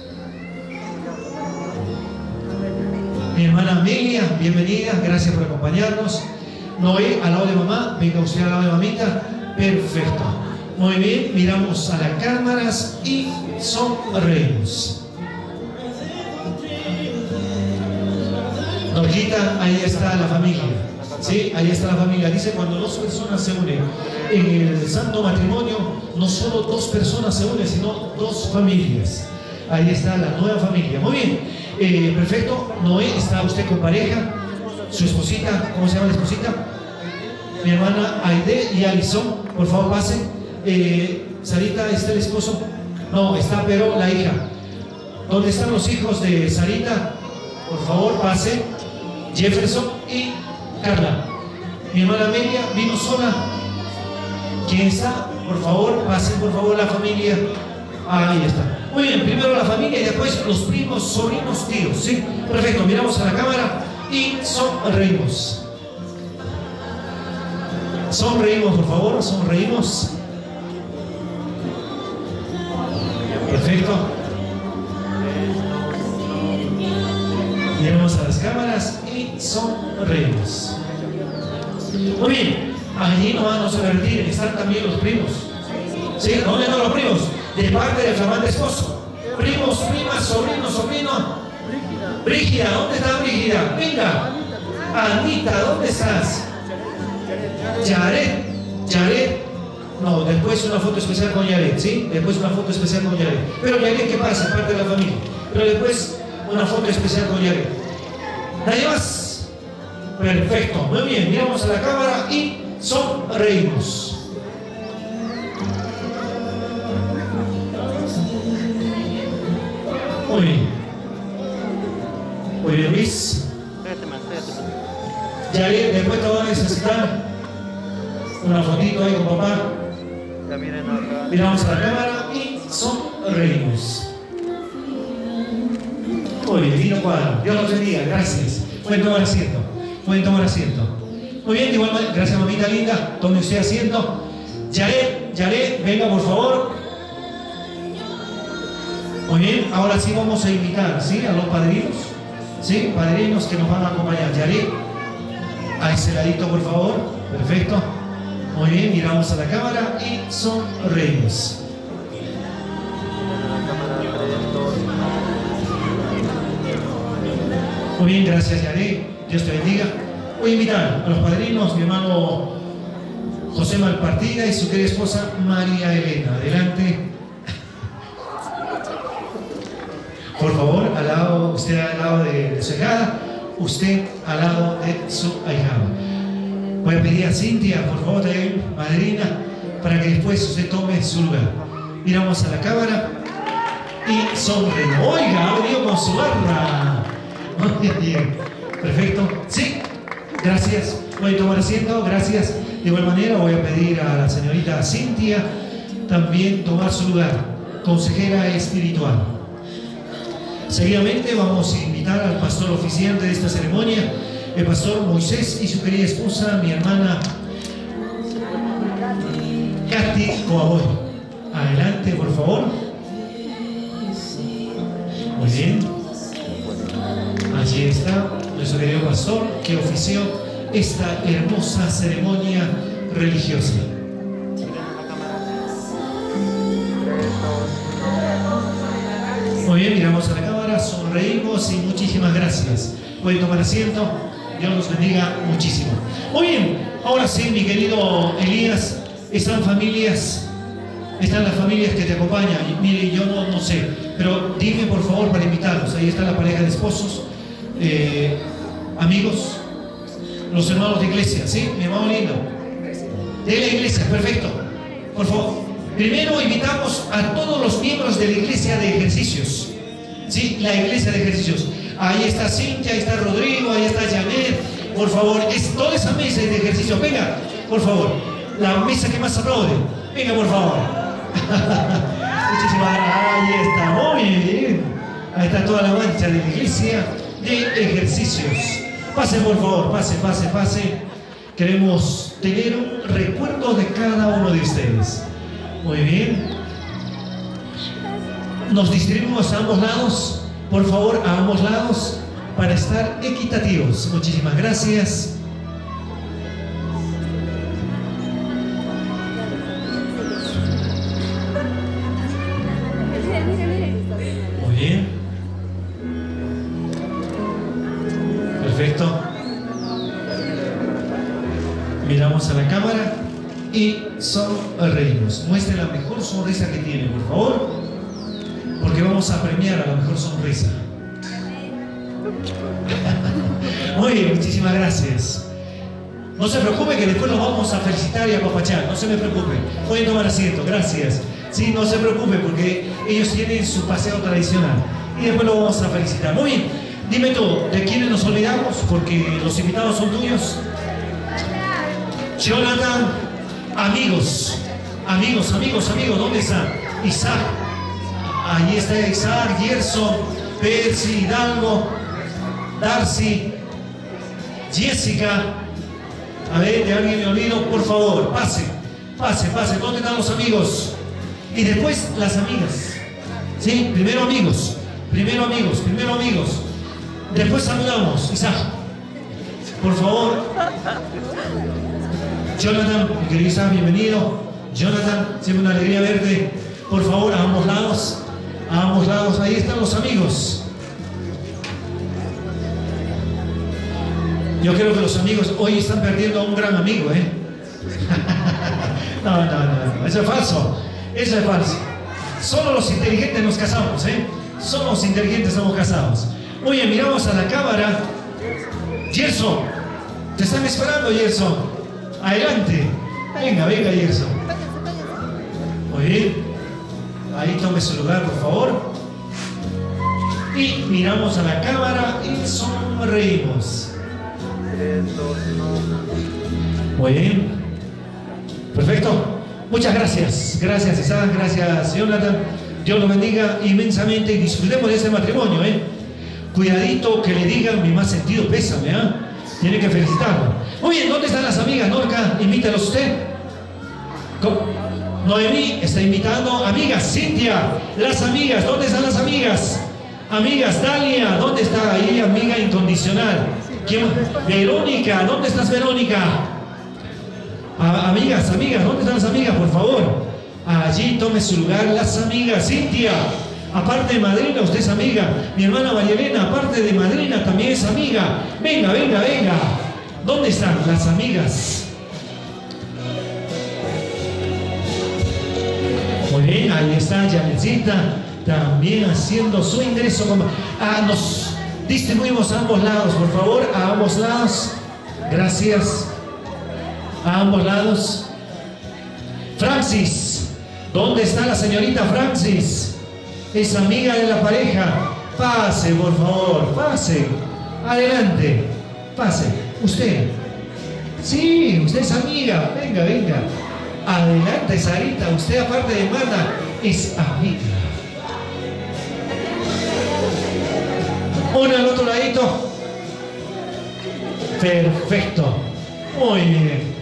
Mi hermana Amelia, bienvenida, gracias por acompañarnos. Noé, al lado de mamá, venga usted al lado de mamita. Perfecto. Muy bien, miramos a las cámaras y sonreímos. Norquita, ahí está la familia. Sí, ahí está la familia. Dice, cuando dos personas se unen en el santo matrimonio, no solo dos personas se unen, sino dos familias. Ahí está la nueva familia. Muy bien, perfecto. Noé, ¿está usted con pareja? Su esposita, ¿cómo se llama la esposita? Mi hermana Aide y Alison, por favor pasen. Sarita, ¿está el esposo? No, está pero la hija. ¿Dónde están los hijos de Sarita? Por favor, pasen. Jefferson y Carla. Mi hermana Amelia vino sola. ¿Quién está? Por favor, pasen por favor la familia. Ahí está. Muy bien, primero la familia y después los primos, sobrinos, tíos. ¿Sí? Perfecto, miramos a la cámara y sonreímos. Sonreímos, por favor, sonreímos. Perfecto. Miramos a las cámaras y sonreímos. Muy bien, allí no se retiren, están también los primos. ¿Sí? ¿Dónde están los primos? De parte del flamante esposo. Primos, primas, sobrinos, sobrino. Brígida, ¿dónde está Brígida? Venga. Anita, ¿dónde estás? Yaret. No, después una foto especial con Yaret, ¿sí? Después una foto especial con Yaret. Pero Yaret, ¿qué pasa? Parte de la familia. Pero después una foto especial con Yaret. ¿Nadie más? Perfecto, muy bien. Miramos a la cámara y sonreímos. Muy bien. Muy bien, Luis. Yaret, después te van a necesitar una fotito ahí con papá. Miramos a la cámara y sonreímos. Muy bien, divino cuadro. Dios los bendiga, gracias. Pueden tomar asiento. Pueden tomar asiento. Muy bien, de igual manera, gracias mamita linda. Tome usted asiento. Yaret, venga por favor. Muy bien, ahora sí vamos a invitar, ¿sí? A los padrinos. ¿Sí? Padrinos que nos van a acompañar. Yaret, a ese ladito por favor. Perfecto. Muy bien, miramos a la cámara y sonreímos. Muy bien, gracias Yaret. Dios te bendiga. Voy a invitar a los padrinos, mi hermano José Malpartida y su querida esposa María Elena. Adelante. Por favor, usted al lado de su ahijada, usted al lado de su ahijado. Voy a pedir a Cintia, por favor, también, madrina, para que después usted tome su lugar. Miramos a la cámara y sonreímos. Oiga, ha venido con su barra. Muy bien, perfecto. Sí, gracias. Voy a tomar asiento, gracias. De igual manera voy a pedir a la señorita Cintia también tomar su lugar, consejera espiritual. Seguidamente vamos a invitar al pastor oficiante de esta ceremonia, el pastor Moisés y su querida esposa, mi hermana Katy Coaboy. Adelante, por favor. Muy bien. Allí está nuestro querido pastor que ofició esta hermosa ceremonia religiosa. Muy bien, miramos a la cámara, sonreímos y muchísimas gracias. Pueden tomar asiento. Dios los bendiga muchísimo. Muy bien, ahora sí, mi querido Elías, están familias. Están las familias que te acompañan. Y mire, yo no sé, pero dime por favor para invitarlos. Ahí está la pareja de esposos, amigos, los hermanos de iglesia, ¿sí? Mi hermano lindo. De la iglesia, perfecto. Por favor. Primero invitamos a todos los miembros de la iglesia de ejercicios. ¿Sí? La iglesia de ejercicios. Ahí está Cintia, ahí está Rodrigo, ahí está Janet. Por favor, es toda esa mesa de ejercicio. Venga, por favor. La mesa que más aplaude. Venga, por favor. Muchísimas gracias. Ahí está, muy bien. Ahí está toda la mancha de la iglesia de ejercicios. Pase, por favor, pase. Queremos tener un recuerdo de cada uno de ustedes. Muy bien. Nos distribuimos a ambos lados. Por favor, a ambos lados para estar equitativos. Muchísimas gracias. Muy bien. Perfecto. Miramos a la cámara y sonreímos. Muestre la mejor sonrisa que tiene, por favor, porque vamos a premiar a la mejor sonrisa. Muy bien, muchísimas gracias. No se preocupe que después los vamos a felicitar y a apapachar. No se me preocupe. Pueden tomar asiento, gracias. Sí, no se preocupe porque ellos tienen su paseo tradicional y después lo vamos a felicitar. Muy bien, dime tú, ¿de quiénes nos olvidamos? Porque los invitados son tuyos. Jonathan, amigos, ¿dónde está? Isaac, ahí está Isaac, Gerson, Percy, Hidalgo, Darcy, Jessica. A ver, de alguien me olvido, por favor, pase. ¿Dónde están los amigos? Y después las amigas. ¿Sí? Primero amigos. Después saludamos. Isaac, por favor. Jonathan, mi querido Isaac, bienvenido. Jonathan, siempre una alegría verte. Por favor, a ambos lados. Ahí están los amigos. Yo creo que los amigos hoy están perdiendo a un gran amigo, ¿eh? No, eso es falso. Solo los inteligentes nos casamos, ¿eh? Solo los inteligentes somos casados. Muy bien, miramos a la cámara. Gerson, te están esperando, Gerson. Adelante. Venga, Gerson. Muy bien. Ahí tome su lugar, por favor. Y miramos a la cámara y sonreímos. Muy bien. Perfecto. Muchas gracias. Gracias, Isaac. Gracias, Jonathan. Dios los bendiga inmensamente y disfrutemos de este matrimonio, ¿eh? Cuidadito que le digan mi más sentido pésame, ¿eh? Tiene que felicitarlo. Muy bien, ¿dónde están las amigas? Norca, invítalos usted. Noemí está invitando. Amigas, Cintia, las amigas, ¿dónde están las amigas? Amigas, Dalia, ¿dónde está ahí? Amiga incondicional. ¿Quién? Verónica, ¿dónde estás, Verónica? Amigas, ¿dónde están las amigas, por favor? Allí tome su lugar las amigas. Cintia, aparte de madrina, usted es amiga. Mi hermana María Elena, aparte de madrina, también es amiga. Venga. ¿Dónde están las amigas? Muy bien, ahí está Janetcita, también haciendo su ingreso. Nos distribuimos a ambos lados, por favor, a ambos lados. Gracias. A ambos lados. Francis, ¿dónde está la señorita Francis? Es amiga de la pareja. Pase, por favor, pase. Adelante, pase. Usted. Sí, usted es amiga. Venga. Adelante, Sarita. Usted, aparte de hermana, es amiga. Una al otro ladito. Perfecto. Muy bien.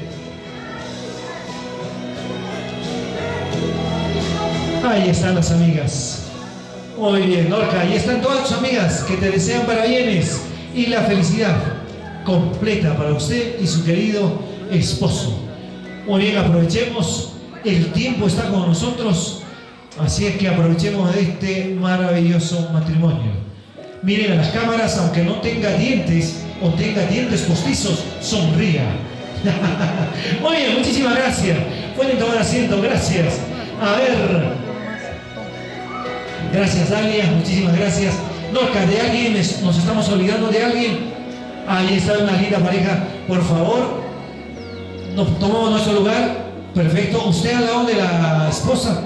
Ahí están las amigas. Muy bien, Norca. Ahí están todas tus amigas que te desean parabienes y la felicidad completa para usted y su querido esposo. Muy bien, aprovechemos. El tiempo está con nosotros. Así es que aprovechemos de este maravilloso matrimonio. Miren a las cámaras, aunque no tenga dientes o tenga dientes postizos, sonría. Muy bien, muchísimas gracias. Pueden tomar asiento, gracias. A ver. Gracias, Dalia, muchísimas gracias. Norca, ¿de alguien nos estamos olvidando de alguien? Ahí está una linda pareja, por favor. Nos tomamos nuestro lugar. Perfecto. Usted al lado de la esposa.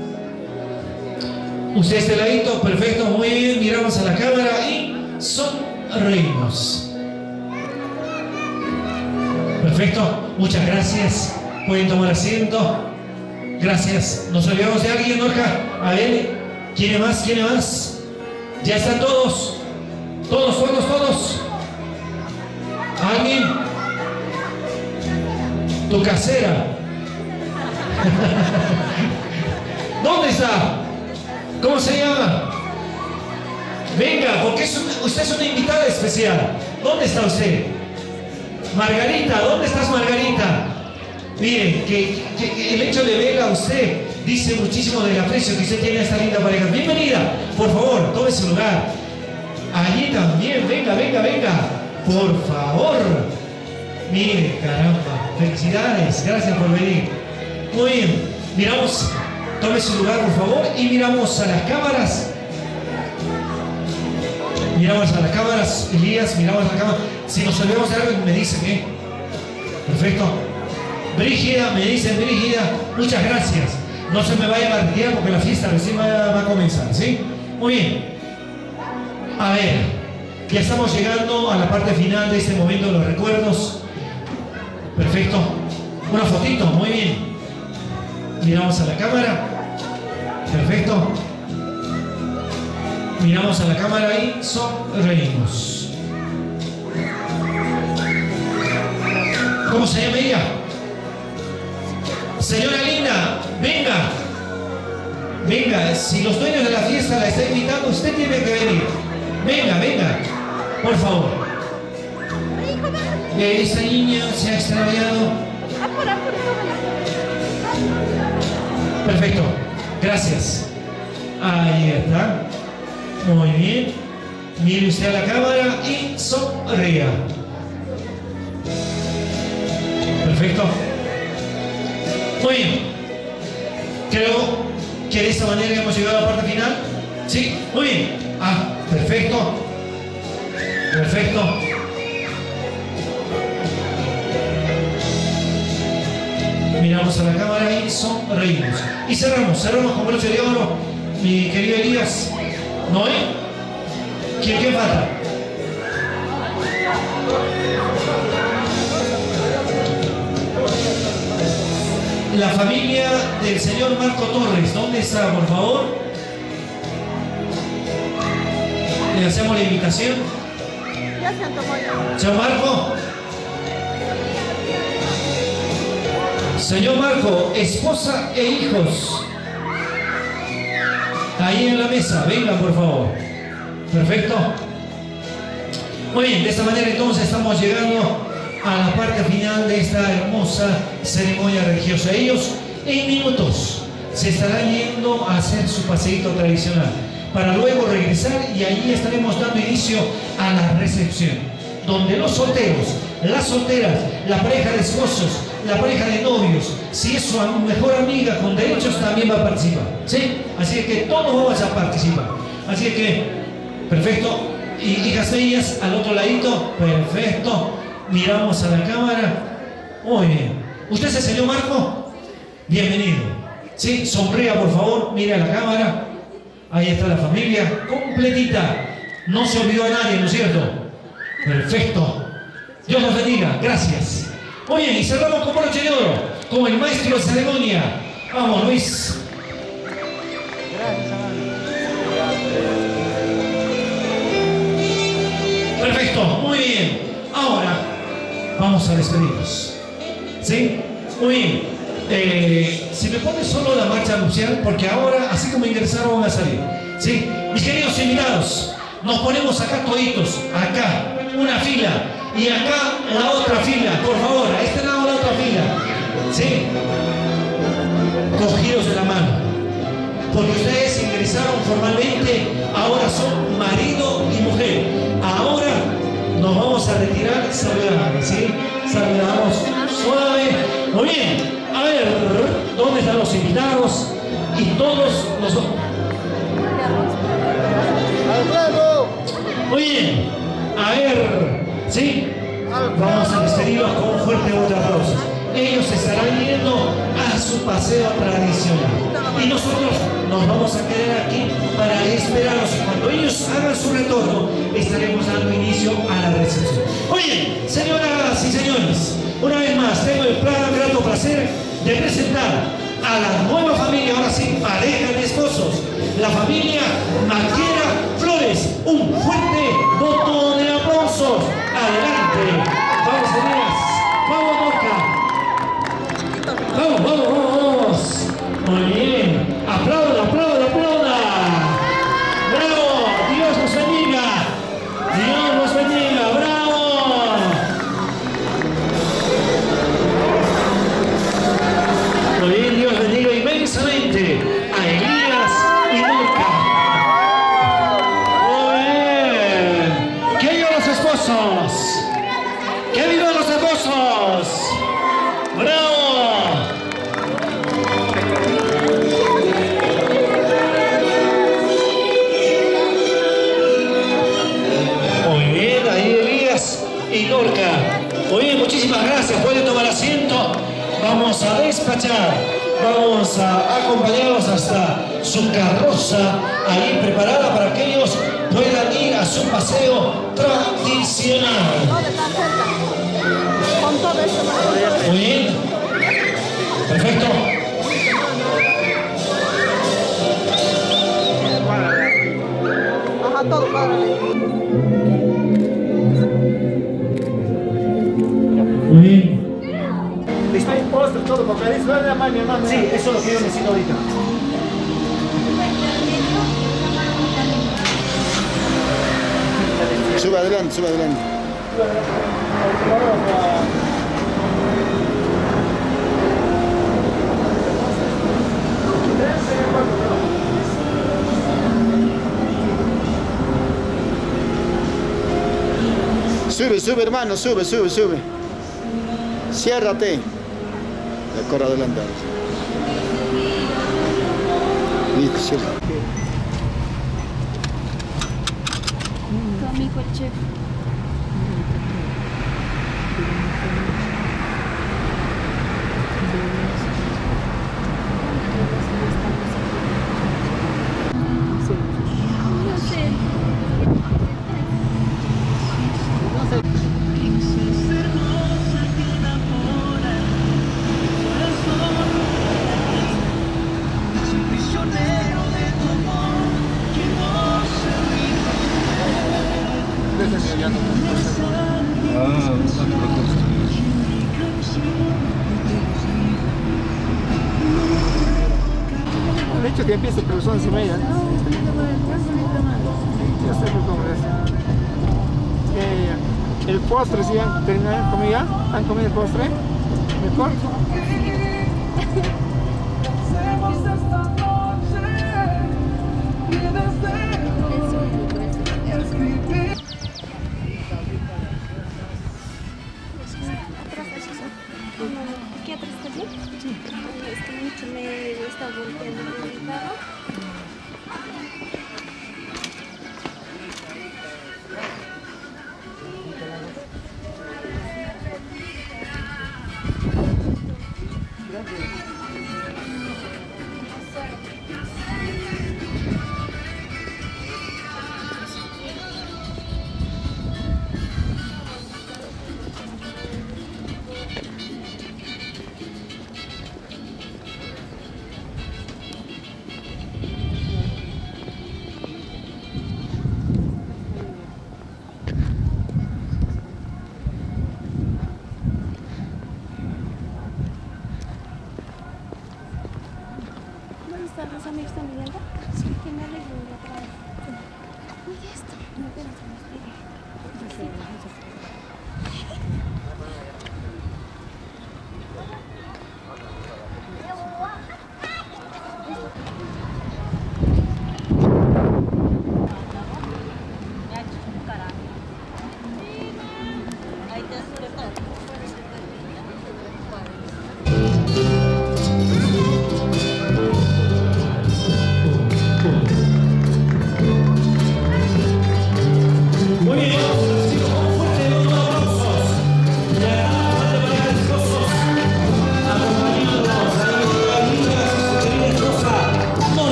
Usted este ladito, perfecto, muy bien. Miramos a la cámara y sonreímos. Perfecto, muchas gracias. Pueden tomar asiento. Gracias. ¿Nos olvidamos de alguien, Norca? A ver, ¿quién más? ¿Quién más? Ya están todos. Todos. ¿Alguien? Tu casera. ¿Dónde está? ¿Cómo se llama? Venga, porque usted es una invitada especial. ¿Dónde está usted? Margarita, ¿dónde estás, Margarita? Miren, que el hecho de verla a usted dice muchísimo del aprecio que usted tiene a esta linda pareja. Bienvenida, por favor, tome su lugar. Allí también, venga. Por favor. Mire, caramba, felicidades, gracias por venir. Muy bien, miramos, tome su lugar, por favor, y miramos a las cámaras. Miramos a las cámaras, Elías, miramos a la cámara. Si nos olvidamos de algo, me dicen, Perfecto. Brígida, me dicen, Brígida, muchas gracias. No se me vaya a retirar porque la fiesta recién va a comenzar, ¿sí? Muy bien. A ver, ya estamos llegando a la parte final de este momento de los recuerdos. Perfecto. Una fotito, muy bien. Miramos a la cámara. Perfecto. Miramos a la cámara y sonreímos. ¿Cómo se llama ella? Señora linda, venga, si los dueños de la fiesta la están invitando, usted tiene que venir. Venga, por favor. Esta niña se ha extraviado. Perfecto, gracias. Ahí está. Muy bien. Mire usted a la cámara y sonría. Perfecto. Muy bien. Creo que de esta manera hemos llegado a la parte final. Sí, muy bien. Perfecto. Miramos a la cámara y sonreímos. Y cerramos con broche de oro. Mi querido Elías. ¿Noé? ¿Quién falta? La familia del señor Marco Torres, ¿dónde está, por favor? Le hacemos la invitación. Ya se tomó ya. Señor Marco. Señor Marco, esposa e hijos. Ahí en la mesa, venga por favor. Perfecto. Muy bien, de esta manera entonces estamos llegando a la parte final de esta hermosa ceremonia religiosa. Ellos en minutos se estarán yendo a hacer su paseíto tradicional para luego regresar y allí estaremos dando inicio a la recepción, donde los solteros, las solteras, la pareja de esposos, la pareja de novios, si es su mejor amiga con derechos, también va a participar, ¿sí? Así que todos vamos a participar. Así que, perfecto. Y hijas bellas, al otro ladito, perfecto. Miramos a la cámara. Muy bien. ¿Usted es el señor Marco? Bienvenido. ¿Sí? Sonría, por favor. Mire a la cámara. Ahí está la familia completita. No se olvidó a nadie, ¿no es cierto? Perfecto. Dios los bendiga. Gracias. Muy bien, y cerramos con broche de oro, como el maestro de ceremonia. Vamos, Luis. Perfecto, muy bien. Ahora vamos a despedirnos. ¿Sí? Muy bien. Si me pones solo la marcha nupcial, porque ahora, así como ingresaron, van a salir. ¿Sí? Mis queridos invitados, nos ponemos acá toditos. Acá, una fila. Y acá la otra fila, por favor, a este lado la otra fila. ¿Sí? Cogidos de la mano. Porque ustedes ingresaron formalmente, ahora son marido y mujer. Ahora nos vamos a retirar saludando, ¿sí? Saludamos suave. Muy bien. A ver, ¿dónde están los invitados? y todos los... Oye, a ver, ¿sí? Vamos a despedirlos con un fuerte voto de aplausos. Ellos estarán yendo a su paseo tradicional y nosotros nos vamos a quedar aquí para esperarlos. Cuando ellos hagan su retorno, estaremos dando inicio a la recepción. Oye, señoras y señores, una vez más tengo el grato placer de presentar a la nueva familia, ahora sí, pareja de esposos, la familia Maquera Flores. Un fuerte voto de aplausos. Adelante. Vamos, señoras. Vamos, Norca. Vamos, vamos, vamos, vamos. Muy bien. Aplauda, aplauda, aplauda. Bravo. Dios nos bendiga. Dios nos bendiga. Bravo. Muy bien, Dios bendiga inmensamente a Elías y Norca. Muy bien. ¡Que vivan los esposos! ¡Que vivan los esposos! ¡Bravo! Muy bien, ahí Elías y Norca. Muy bien, muchísimas gracias. Pueden tomar asiento. Vamos a despachar. Vamos a acompañarlos hasta su carroza ahí preparada para que ellos puedan ir a su paseo tradicional. Con todo esto. Muy bien. Perfecto. Ajá, todo cuadrado. Muy bien. Listo, hay postre, todo, porque ahí se va a llamar mi hermano. Sí, eso es lo que yo necesito ahorita. Sube adelante, sube adelante. Sube, sube hermano, sube, sube, sube. Ciérrate. Corre adelante. Listo, cierra. Tu amigo el chef. No sé. De hecho que empieza, pero son 11:30. Ya sé cómo es. El postre, ¿sí? ¿Terminaron comido ya? ¿Han comido el postre? ¿Mejor? ¿Qué atrás está bien? Sí. Es que mucho me está volteando el carro.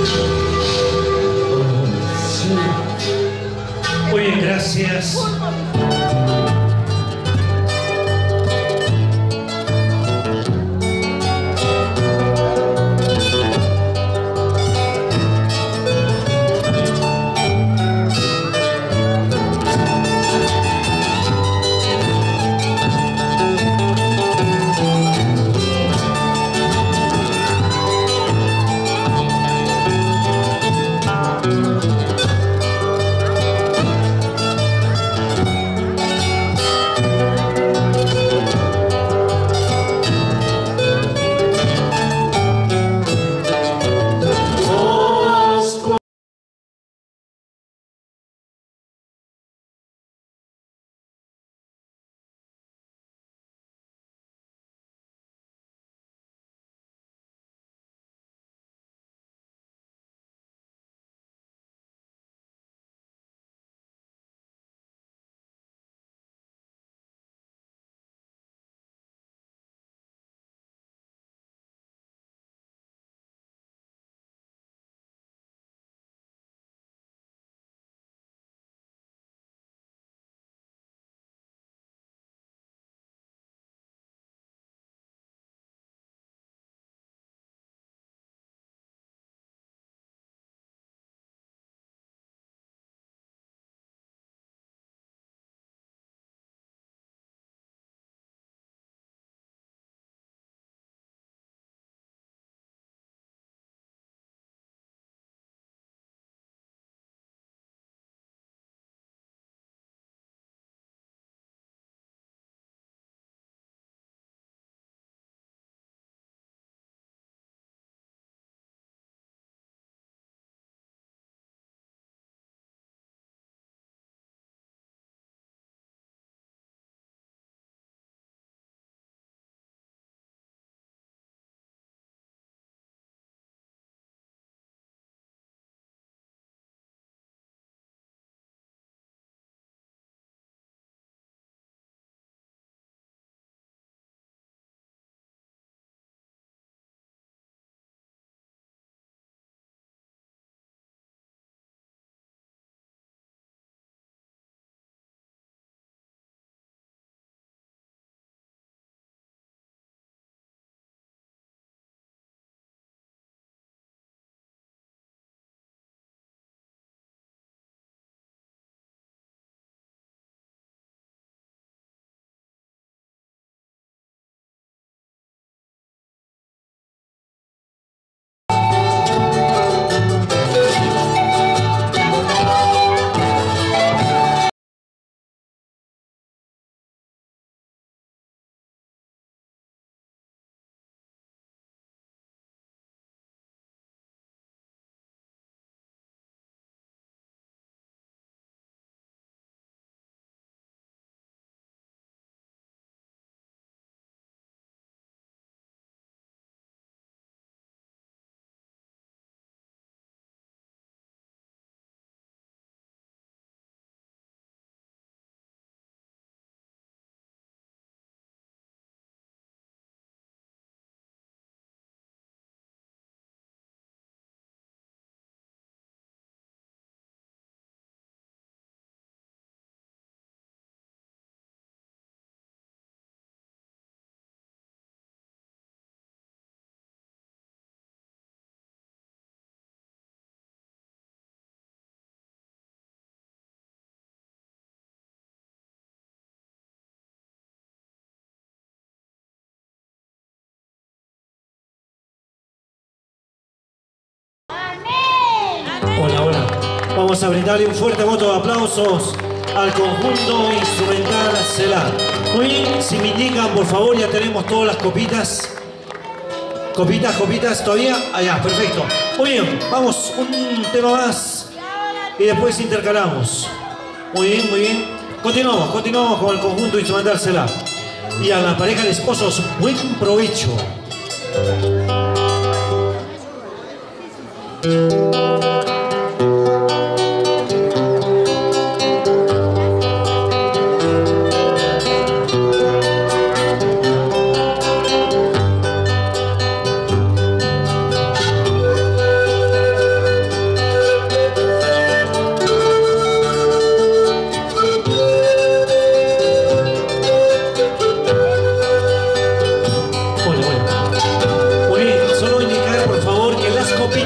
Muy bien, gracias. Hola, hola. Vamos a brindarle un fuerte voto de aplausos al conjunto instrumental Selah. Muy bien, si me indican, por favor, ya tenemos todas las copitas. Copitas, ¿todavía? Allá, perfecto. Muy bien, vamos, un tema más y después intercalamos. Muy bien. Continuamos con el conjunto instrumental Selah. Y a la pareja de esposos, buen provecho.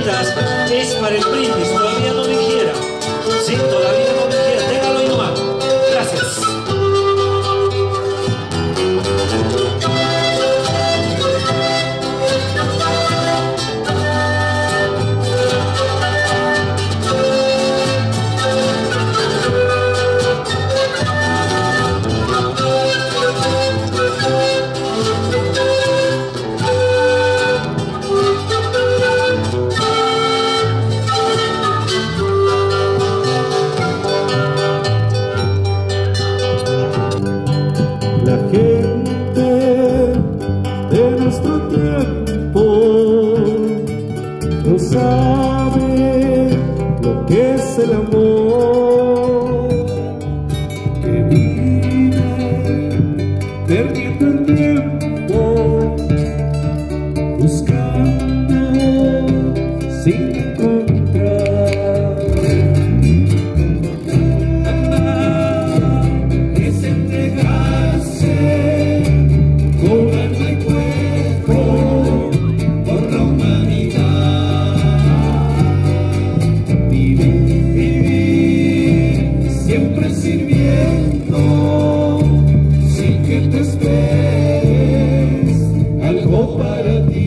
copitas es para el brindis. Todavía no lo ingiera. Sí, todavía no lo ingiera. Téngalo ahí nomás. Gracias. Sabe lo que es el amor, que vive perdiendo el tiempo, buscando sin encontrar. Amar es entregarse con alma y cuerpo por la humanidad. Siempre sirviendo, sin que te esperes algo para ti.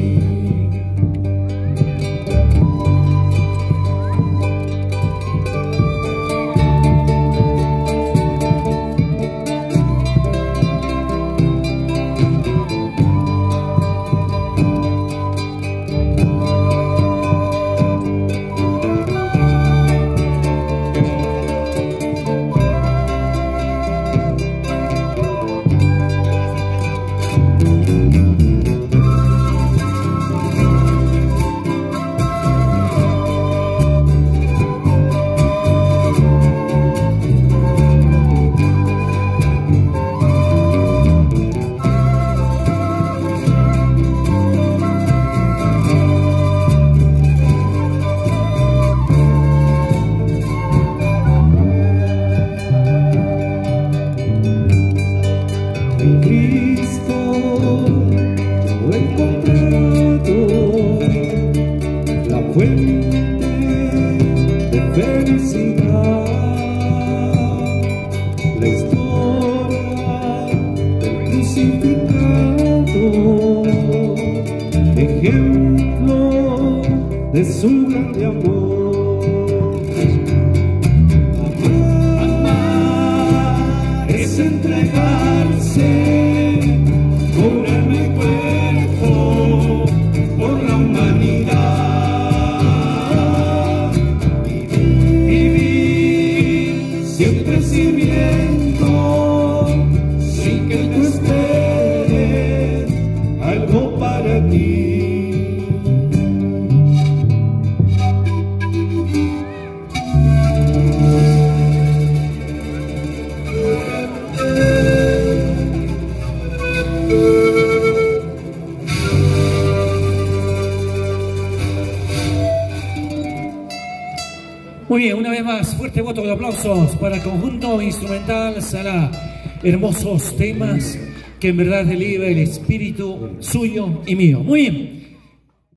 Ejemplo de su grande amor. Amar es entregarse con alma y cuerpo por la humanidad. Vivir siempre sirviendo sin que tú esperes algo para ti. Muy bien, una vez más, fuerte voto de aplausos para el conjunto instrumental Sala. Hermosos temas que en verdad deliva el espíritu suyo y mío. Muy bien.